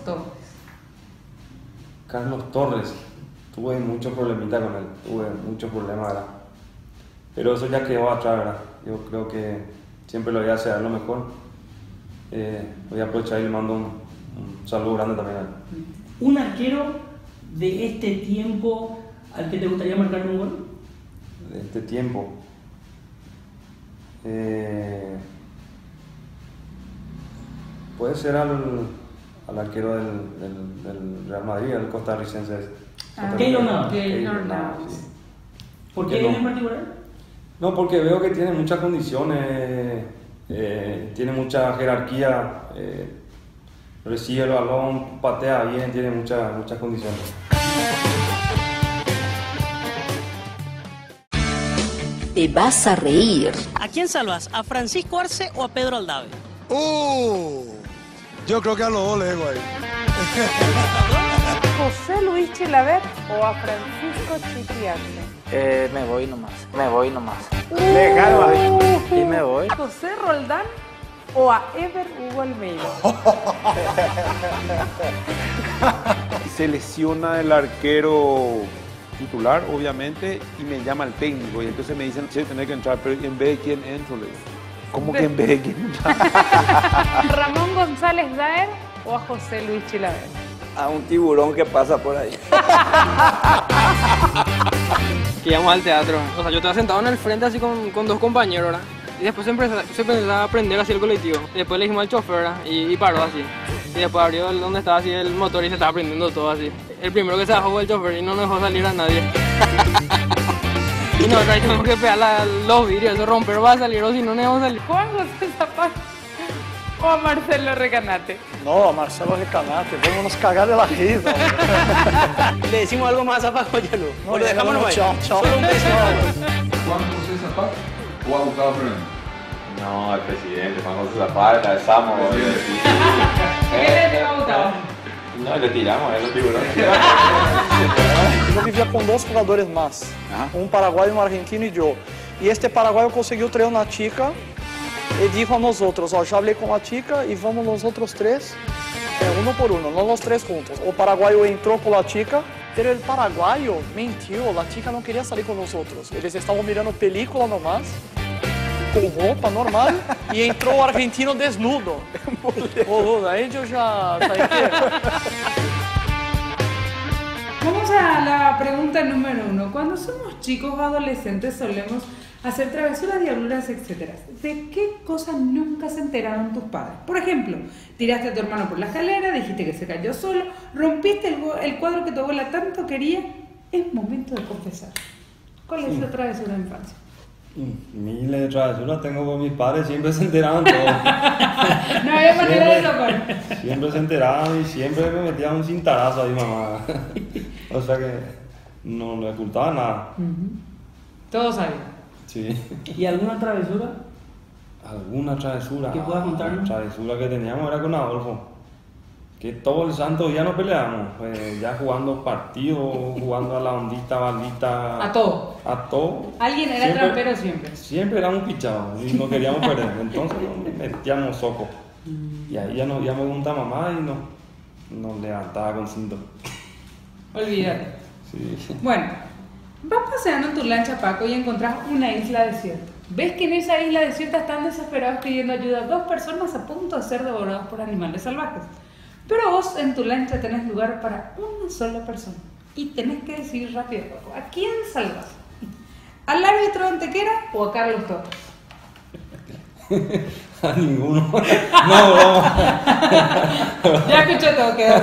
Torres, tuve muchos problemitas con él, tuve muchos problemas, ¿verdad? Pero eso ya quedó atrás, ¿verdad? Yo creo que siempre lo voy a hacer lo mejor. Voy a aprovechar y le mando un saludo grande también a él. ¿Un arquero de este tiempo al que te gustaría marcar un gol? De este tiempo. Puede ser al arquero del Real Madrid, el costarricense. Keylor Navas. Keylor Navas. ¿Por qué él en particular? No, porque veo que tiene muchas condiciones, tiene mucha jerarquía, recibe el balón, patea bien, tiene muchas condiciones. Te vas a reír. ¿A quién salvas? ¿A Francisco Arce o a Pedro Aldave? Yo creo que a los dos le digo ahí. ¿José Luis Chilaver o a Francisco Chiqui Arce? Me voy nomás. Legal, Y me voy. ¿A José Roldán o a Ever Hugo Almeida? Se lesiona el arquero titular, obviamente, y me llama el técnico. Y entonces me dicen, che, tenés que entrar, pero ¿en vez de quién entro? Le digo, ¿cómo que en vez de quién entrar? ¿Ramón González Daer o a José Luis Chilaver? A un tiburón que pasa por ahí. Que íbamos al teatro. O sea, yo estaba sentado en el frente así con dos compañeros, ¿verdad? Y después se empezó a aprender así el colectivo. Y después le dijimos al chofer, ¿verdad? Y paró así. Y después abrió donde estaba así el motor y se estaba prendiendo todo así. El primero que se bajó fue el chofer y no nos dejó salir a nadie. Y nosotros ahí tenemos que pegar los vidrios, eso romper va a salir o si no nos vamos a salir. Juan José Zapata o a Marcelo Recanate. No, a Marcelo Recanate, vámonos cagar de la risa. ¿Le decimos algo más a Zapata ya no? ¿O lo dejamos nomás? Chao. Solo un beso. Juan José Zapata o a Gustavo Fernández. No, el presidente, Juan José Zapata, el Samo. ¿Qué le dio a Gustavo? No, le tiramos a los tiburones. Yo vivía con dos jugadores más, un paraguayo, un argentino y yo. Y este paraguayo consiguió traer una chica y dijo a nosotros, ya hablé con la chica y vamos nosotros tres, uno por uno, no los tres juntos. El paraguayo entró con la chica, pero el paraguayo mintió, la chica no quería salir con nosotros. Ellos estaban mirando película nomás, con ropa normal, y entró el argentino desnudo. Ahí yo ya... Vamos a la pregunta número 1. Cuando somos chicos o adolescentes solemos hacer travesuras, diabluras, etc. ¿De qué cosas nunca se enteraron tus padres? Por ejemplo, tiraste a tu hermano por la escalera, dijiste que se cayó solo, rompiste el cuadro que tu abuela tanto quería. Es momento de confesar. ¿Cuál es la travesura de infancia? Miles de travesuras tengo con mis padres, siempre se enteraban todo. No había manera de tocar. Siempre se enteraban y siempre me metían un cintarazo ahí, mamá. O sea que no le ocultaba nada. Todos sabían. Sí. ¿Y alguna travesura? ¿Alguna travesura? ¿Qué puedas contarnos? La travesura que teníamos era con Adolfo. Que todo el santo día nos peleábamos. Ya jugando partidos, jugando a la ondita, balita. A todo. A todo. Alguien era trampero siempre. Siempre éramos pichados y no queríamos perder. Entonces nos metíamos soco. Y ahí ya nos íbamos junto a mamá y nos levantaba con cinto. Olvídate. Sí. Bueno, vas paseando en tu lancha, Paco, y encontrás una isla desierta. Ves que en esa isla desierta están desesperados pidiendo ayuda a 2 personas a punto de ser devorados por animales salvajes. Pero vos en tu lancha tenés lugar para una sola persona. Y tenés que decidir rápido, Paco, ¿a quién salvas? ¿Al árbitro Antequera o a Carlos Torres? A ninguno. No, vamos. Ya escuché todo, quedó.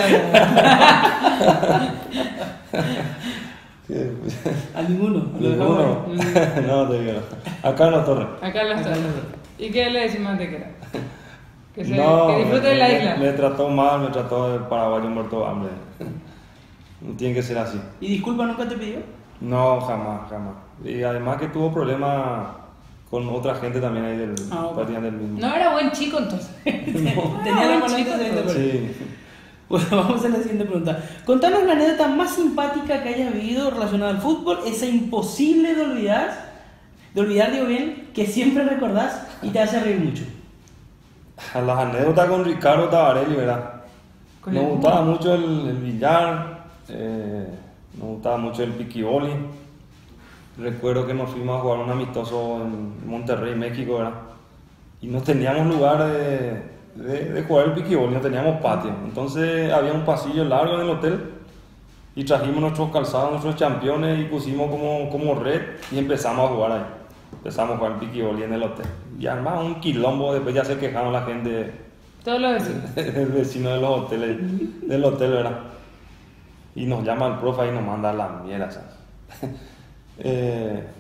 ¿A ninguno? ¿Ninguno? No, te digo. A Carlos Torres. A Carlos Torres. ¿Y qué le decimos a Antequera? Que No, disfrute de la isla. Me trató mal, me trató de paraguayo muerto de hambre. No tiene que ser así. ¿Y disculpa nunca te pidió? No, jamás. Y además que tuvo problemas con otra gente también ahí del mismo. No era buen chico entonces. Tenía la mano excelente. Sí. Bueno, vamos a la siguiente pregunta. Contanos la anécdota más simpática que hayas vivido relacionada al fútbol, esa imposible de olvidar, digo bien, que siempre recordás y te hace reír mucho. Las anécdotas con Ricardo Tabarelli, ¿verdad? Nos gustaba mucho el billar, nos gustaba mucho el piquiboli. Recuerdo que nos fuimos a jugar un amistoso en Monterrey, México, ¿verdad? Y no teníamos lugar de jugar el piquiboli, no teníamos patio. Entonces había un pasillo largo en el hotel y trajimos nuestros calzados, nuestros championes y pusimos como red y empezamos a jugar ahí. Empezamos a jugar el piquiboli en el hotel. Y además un quilombo, después ya se quejaron la gente. Todos los vecinos. El vecino de los hoteles, del hotel, ¿verdad? Y nos llama el profe y nos manda a la mierda, ¿sabes?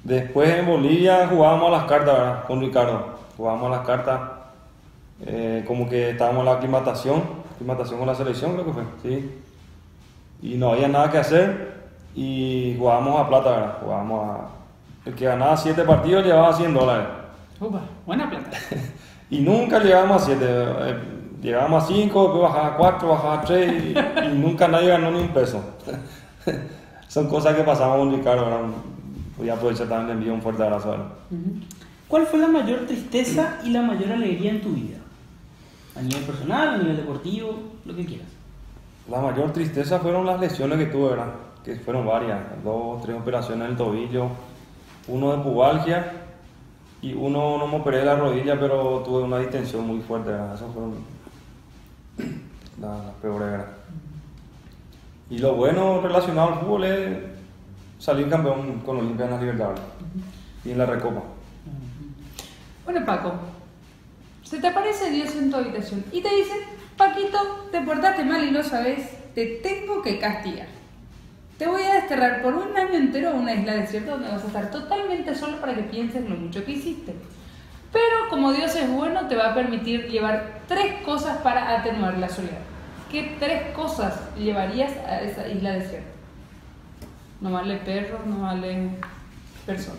Después en Bolivia jugábamos a las cartas, ¿verdad? Con Ricardo. Jugábamos a las cartas. Como que estábamos en la aclimatación con la selección, creo que fue, sí. Y no había nada que hacer y jugábamos a plata, ¿verdad? El que ganaba 7 partidos llevaba $100. Upa, buena plata. Y nunca llegábamos a 7, llegábamos a 5, después bajaba a 4, bajaba a 3 y nunca nadie ganó ni un peso. Son cosas que pasamos con Ricardo, ¿verdad? Voy a aprovechar también, le envío un fuerte abrazo a él. ¿Cuál fue la mayor tristeza y la mayor alegría en tu vida? A nivel personal, a nivel deportivo, lo que quieras. La mayor tristeza fueron las lesiones que tuve, ¿verdad? Que fueron varias, 2, 3 operaciones en el tobillo, uno de pubalgia y uno no me operé de la rodilla, pero tuve una distensión muy fuerte, ¿verdad? Esas fueron las peores, ¿verdad? Y lo bueno relacionado al fútbol es salir campeón con Olimpia en la Libertadores y en la Recopa. Bueno, Paco, se te aparece Dios en tu habitación y te dice: Paquito, te portaste mal y lo sabes, te tengo que castigar. Te voy a desterrar por un año entero a una isla desierta donde vas a estar totalmente solo para que pienses lo mucho que hiciste. Pero como Dios es bueno, te va a permitir llevar 3 cosas para atenuar la soledad. ¿Qué 3 cosas llevarías a esa isla desierta? No vale perros, no vale personas.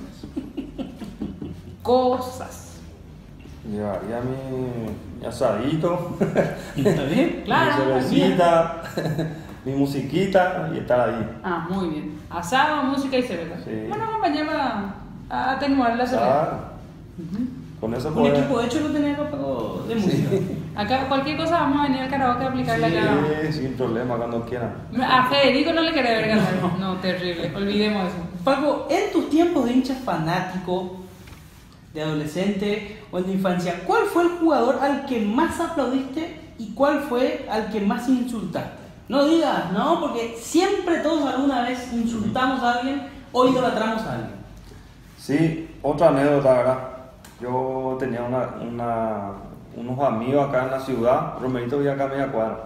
Cosas. Llevaría mi asadito, ¿Está bien? Claro, mi cervecita, mi musiquita y estar ahí. Ah, muy bien. Asado, música y cerveza. Sí. Bueno, acompañaba a atenuar la soledad. Claro. Con eso Un equipo de hecho lo tenés de música. Acá cualquier cosa vamos a venir al karaoke a aplicarla acá. Sí, sin problema, cuando quieran. A Federico no le quería ver cantar. No, terrible. Olvidemos eso. Paco, en tus tiempos de hincha fanático, de adolescente o en tu infancia, ¿cuál fue el jugador al que más aplaudiste y cuál fue al que más insultaste? No digas, no, porque siempre todos alguna vez insultamos a alguien o idolatramos a alguien. Sí, otra anécdota, ¿verdad? Yo tenía unos amigos acá en la ciudad, Romerito vivía acá a media cuadra.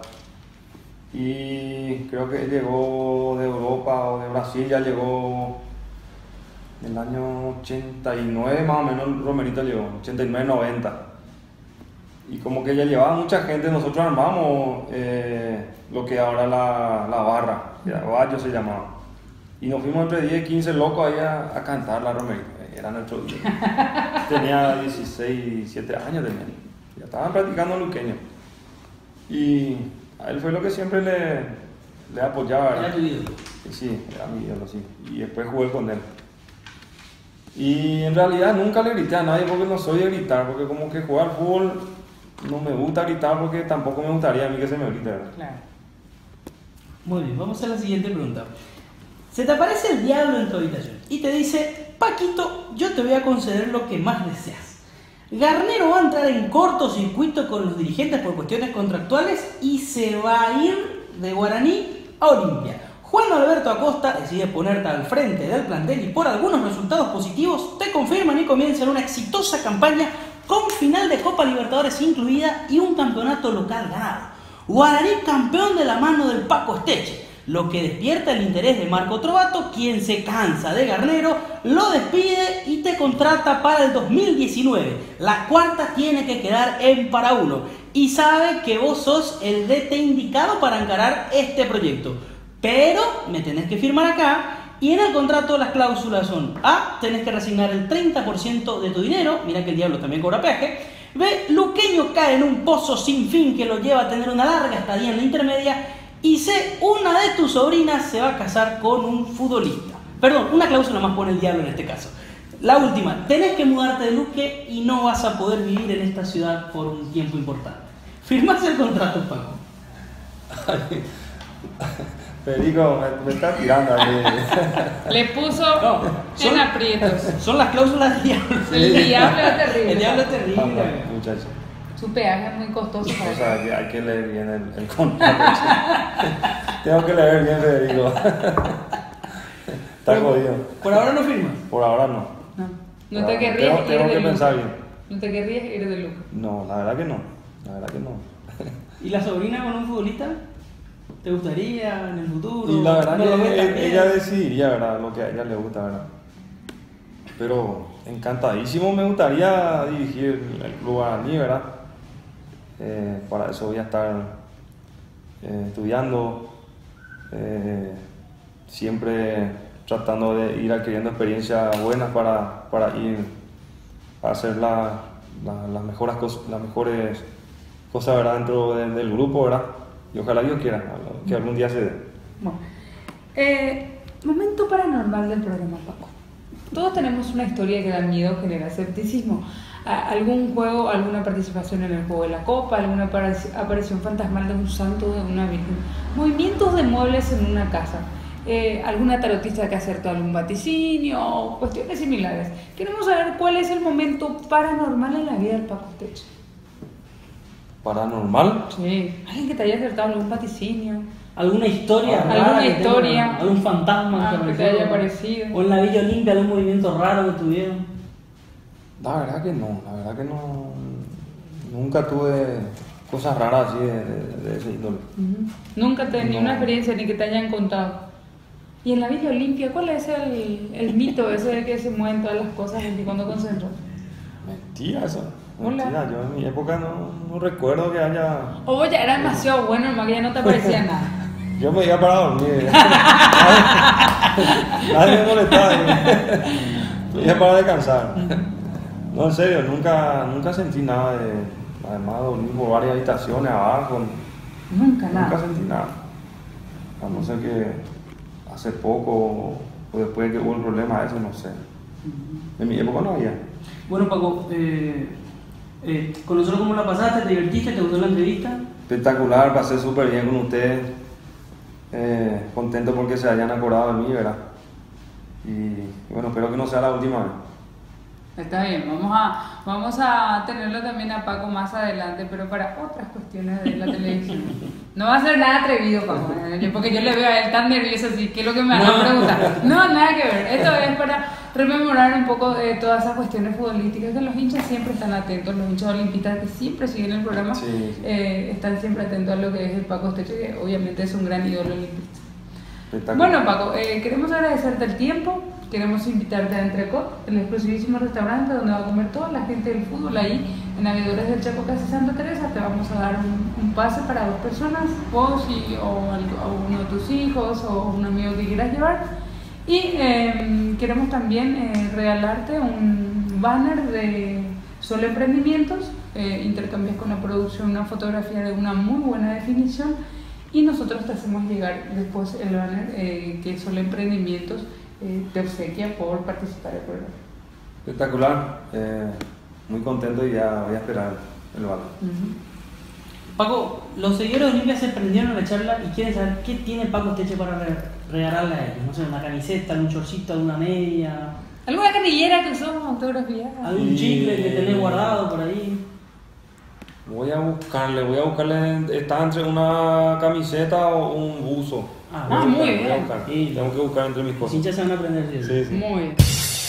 Y creo que él llegó de Europa o de Brasil, ya llegó en el año 89 más o menos, Romerito llegó, 89-90. Y como que ya llevaba mucha gente, nosotros armamos lo que ahora la barra, Gallo se llamaba. Y nos fuimos entre 10 y 15 locos ahí a cantar la Romerito, era nuestro día. Tenía 16, 17 años tenía, ya estaban practicando luqueño. Y a él fue lo que siempre le apoyaba. ¿Era tu ídolo? Sí, era mi ídolo, sí. Y después jugué con él. Y en realidad nunca le grité a nadie porque no soy de gritar, porque como que jugar fútbol no me gusta gritar porque tampoco me gustaría a mí que se me grite. Claro. Muy bien, vamos a la siguiente pregunta. Se te aparece el diablo en tu habitación y te dice: Paquito, yo te voy a conceder lo que más deseas. Garnero va a entrar en cortocircuito con los dirigentes por cuestiones contractuales y se va a ir de Guaraní a Olimpia. Juan Alberto Acosta decide ponerte al frente del plantel y por algunos resultados positivos te confirman y comienzan una exitosa campaña con final de Copa Libertadores incluida y un campeonato local ganado. Guaraní campeón de la mano del Paco Esteche, lo que despierta el interés de Marco Trovato, quien se cansa de Garnero, lo despide y te contrata para el 2019. La cuarta tiene que quedar en para uno y sabe que vos sos el DT indicado para encarar este proyecto. Pero me tenés que firmar acá y en el contrato las cláusulas son: A, tenés que resignar el 30% de tu dinero, mira que el diablo también cobra peaje. B, luqueño cae en un pozo sin fin que lo lleva a tener una larga estadía en la intermedia. Y C, una de tus sobrinas se va a casar con un futbolista. Perdón, una cláusula más pone el diablo en este caso. La última, tenés que mudarte de Luque y no vas a poder vivir en esta ciudad por un tiempo importante. ¿Firmás el contrato, Paco? Federico, me está tirando ahí. Le puso en aprietos. Son las cláusulas del diablo. El diablo es terrible. El diablo es terrible. Muchachos. Su peaje es muy costoso para O sea, que hay que leer bien el contrato. Tengo que leer bien, Federico. Está jodido. ¿Por ahora no firmas? Por ahora no. No te querrías ir Tengo de que Luque. pensar bien. No te querrías ir de Luque. No, la verdad que no. La verdad que no. ¿Y la sobrina con un futbolista? ¿Te gustaría en el futuro? Y la verdad ¿No lo ves tan que bien? ella decidiría, ¿verdad? Lo que a ella le gusta, ¿verdad? Pero encantadísimo, me gustaría dirigir el Club Guaraní, ¿verdad? Para eso voy a estar estudiando, siempre tratando de ir adquiriendo experiencias buenas para ir a hacer las mejores cosas, ¿verdad? Dentro del grupo, ¿verdad? Y ojalá Dios quiera que algún día se dé. Bueno, momento paranormal del programa, Paco. Todos tenemos una historia que da miedo, genera escepticismo. Algún juego, alguna participación en el juego de la copa, alguna aparición fantasmal de un santo, de una virgen, movimientos de muebles en una casa, alguna tarotista que acertó algún vaticinio, cuestiones similares. Queremos saber cuál es el momento paranormal en la vida del Paco Esteche. ¿Paranormal? Sí, alguien que te haya acertado algún vaticinio. ¿Alguna historia? ¿Alguna historia? ¿Algún fantasma que te haya aparecido? ¿O en la Villa Olimpia algún movimiento raro que tuvieron? La verdad que no, nunca tuve cosas raras así de ese índole. Nunca ni una experiencia ni que te hayan contado. Y en la Villa Olimpia, ¿cuál es el mito ese de que se mueven todas las cosas cuando concentran? Mentira eso. Mentira, yo en mi época no recuerdo que haya... O vos ya era demasiado bueno, hermano, que ya no te parecía nada. Yo me iba para dormir. Nadie me molestaba. Me iba para descansar. No, en serio, nunca sentí nada de... Además, dormí por varias habitaciones abajo. Nunca sentí nada. A no ser que hace poco o después de que hubo el problema eso, no sé. En mi época no había. Bueno, Paco, ¿con nosotros cómo la pasaste? ¿Te divertiste? ¿Te gustó la entrevista? Espectacular, pasé súper bien con ustedes. Contento porque se hayan acordado de mí, ¿verdad? Y bueno, espero que no sea la última vez. Está bien, vamos a tenerlo también a Paco más adelante, pero para otras cuestiones de la televisión. No va a ser nada atrevido, Paco, porque yo le veo a él tan nervioso así, ¿qué es lo que me van a preguntar? No, nada que ver. Esto es para rememorar un poco de todas esas cuestiones futbolísticas que los hinchas siempre están atentos, los hinchas olimpistas que siempre siguen el programa, están siempre atentos a lo que es el Paco Esteche, que obviamente es un gran ídolo olimpista. Bueno, Paco, queremos agradecerte el tiempo. Queremos invitarte a Entrecot, el exclusivísimo restaurante donde va a comer toda la gente del fútbol ahí en Aviadores del Chaco, casi Santa Teresa. Te vamos a dar un pase para 2 personas, vos o uno de tus hijos o un amigo que quieras llevar. Y queremos también regalarte un banner de Solo Emprendimientos. Intercambias con la producción una fotografía de una muy buena definición y nosotros te hacemos llegar después el banner que Solo Emprendimientos te obsequia por participar del programa. Espectacular, muy contento y ya voy a esperar el valor. Paco, los seguidores de Olimpia se prendieron a la charla y quieren saber qué tiene Paco Esteche para regalarle a ellos. No sé, una camiseta, un shortcito, alguna media. ¿Alguna canillera que usamos autografía? ¿Algún chicle que tenés guardado por ahí? Voy a buscarle, está entre una camiseta o un buzo. Muy bien. Tengo que buscar entre mis cosas. Los hinchas se van a aprender. Sí. Muy bien.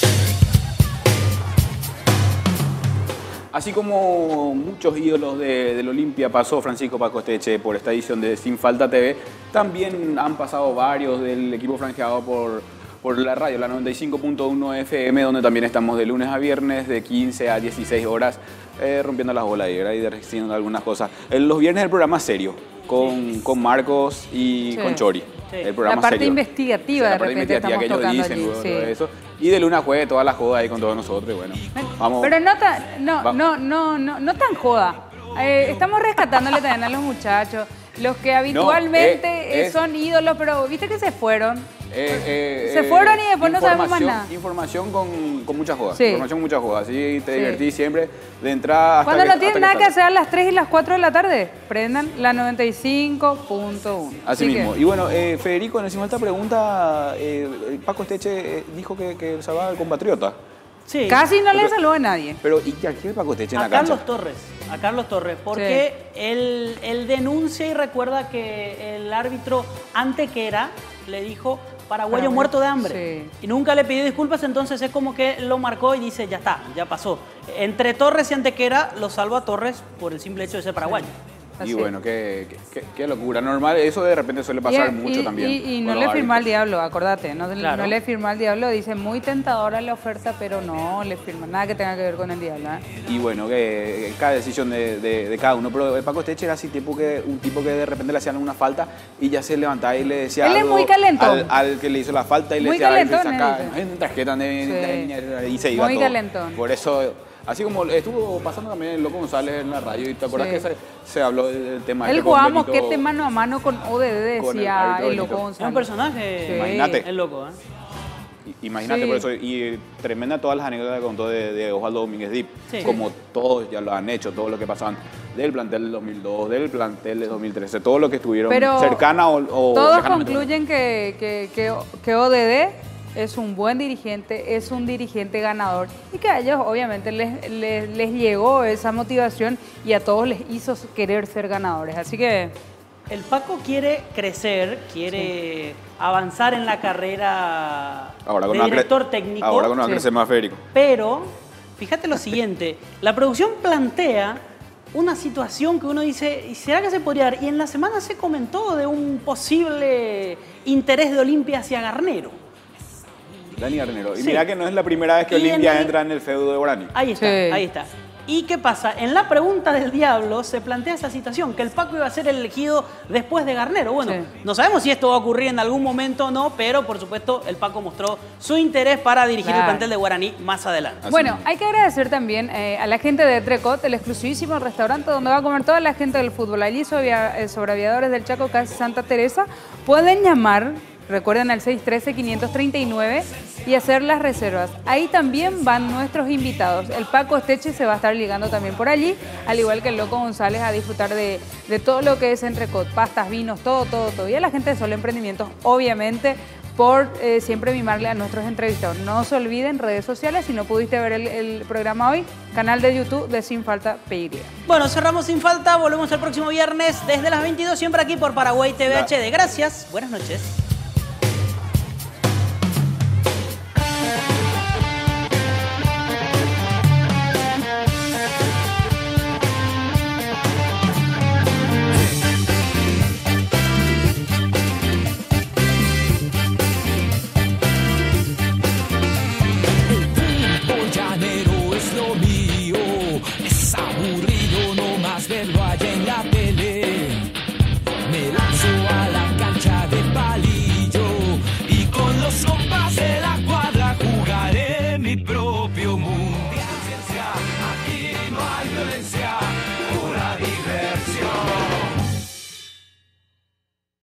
Así como muchos ídolos del Olimpia pasó Francisco Paco Esteche por esta edición de Sin Falta TV, también han pasado varios del equipo franjeado por la radio, la 95.1 FM, donde también estamos de lunes a viernes de 15 a 16 horas rompiendo las bolas y diciendo algunas cosas. Los viernes el programa serio, con Marcos y con Chori. El programa la parte serio. investigativa, la parte investigativa que ellos dicen, allí, todo eso. Y de lunes a jueves toda la joda ahí con todos nosotros y bueno, vamos. Pero no tan joda. Estamos rescatándole también a los muchachos, los que habitualmente son ídolos, pero viste que se fueron. Se fueron y después no sabemos más nada. Información con muchas jodas. Sí. Información con muchas jodas. Así te divertís siempre de entrada hasta cuando no tienen nada que hacer a las 3 y las 4 de la tarde, prendan la 95.1. Así mismo. Y bueno, Federico, en el esta pregunta, Paco Esteche dijo que salvaba al compatriota. Sí. Casi no le saludó a nadie. Pero, ¿y a quién Paco Esteche en la cancha? A Carlos Torres, porque él denuncia y recuerda que el árbitro Antequera le dijo paraguayo muerto de hambre. Y nunca le pidió disculpas, entonces es como que lo marcó y dice, ya está, ya pasó. Entre Torres y Antequera lo salva a Torres por el simple hecho de ser paraguayo. Y bueno, qué locura. Normal, eso de repente suele pasar mucho también. Y no le firma al diablo, acordate. No le firma al diablo, dice muy tentadora la oferta, pero no le firma nada que tenga que ver con el diablo. Y bueno, que cada decisión de cada uno. Pero Paco Esteche era así, un tipo que de repente le hacían una falta y ya se levantaba y le decía él algo es muy calentón. al que le hizo la falta y muy le decía, y se iba muy todo. Calentón. Por eso... Así como estuvo pasando también el Loco González en la radio, y te acuerdas que se habló del tema. Él jugaba moquete mano a mano con ODD, decía el Loco González. Es un personaje, imagínate. El loco, Imagínate, por eso, y tremenda todas las anécdotas que contó de Osvaldo Domínguez Dip, como todos ya lo han hecho, todo lo que pasaban del plantel del 2002, del plantel del 2013, todo lo que estuvieron cercana o todos concluyen que ODD es un buen dirigente, es un dirigente ganador y que a ellos obviamente les llegó esa motivación y a todos les hizo querer ser ganadores. Así que... El Paco quiere crecer, quiere avanzar en la carrera de director técnico. Ahora con una crecer más Federico. Pero, fíjate lo siguiente, la producción plantea una situación que uno dice, ¿y será que se podría dar? Y en la semana se comentó de un posible interés de Olimpia hacia Garnero. Dani Garnero. Y mira que no es la primera vez que Olimpia entra en el feudo de Guaraní. Ahí está, ahí está. ¿Y qué pasa? En la pregunta del diablo se plantea esa situación, que el Paco iba a ser elegido después de Garnero. Bueno, no sabemos si esto va a ocurrir en algún momento o no, pero por supuesto el Paco mostró su interés para dirigir el plantel de Guaraní más adelante. Bueno, hay que agradecer también a la gente de Trecot, el exclusivísimo restaurante donde va a comer toda la gente del fútbol. Allí sobre Aviadores del Chaco, casi Santa Teresa. Pueden llamar, recuerden, al 613-539 y hacer las reservas. Ahí también van nuestros invitados. El Paco Esteche se va a estar ligando también por allí, al igual que el Loco González, a disfrutar de todo lo que es Entrecot, pastas, vinos, todo. Y a la gente de Solo Emprendimientos, obviamente, por siempre mimarle a nuestros entrevistados. No se olviden, redes sociales, si no pudiste ver el programa hoy, canal de YouTube de Sin Falta PY. Bueno, cerramos Sin Falta, volvemos el próximo viernes desde las 22, siempre aquí por Paraguay TV HD. Gracias, buenas noches. Es aburrido no más verlo allá en la pelea.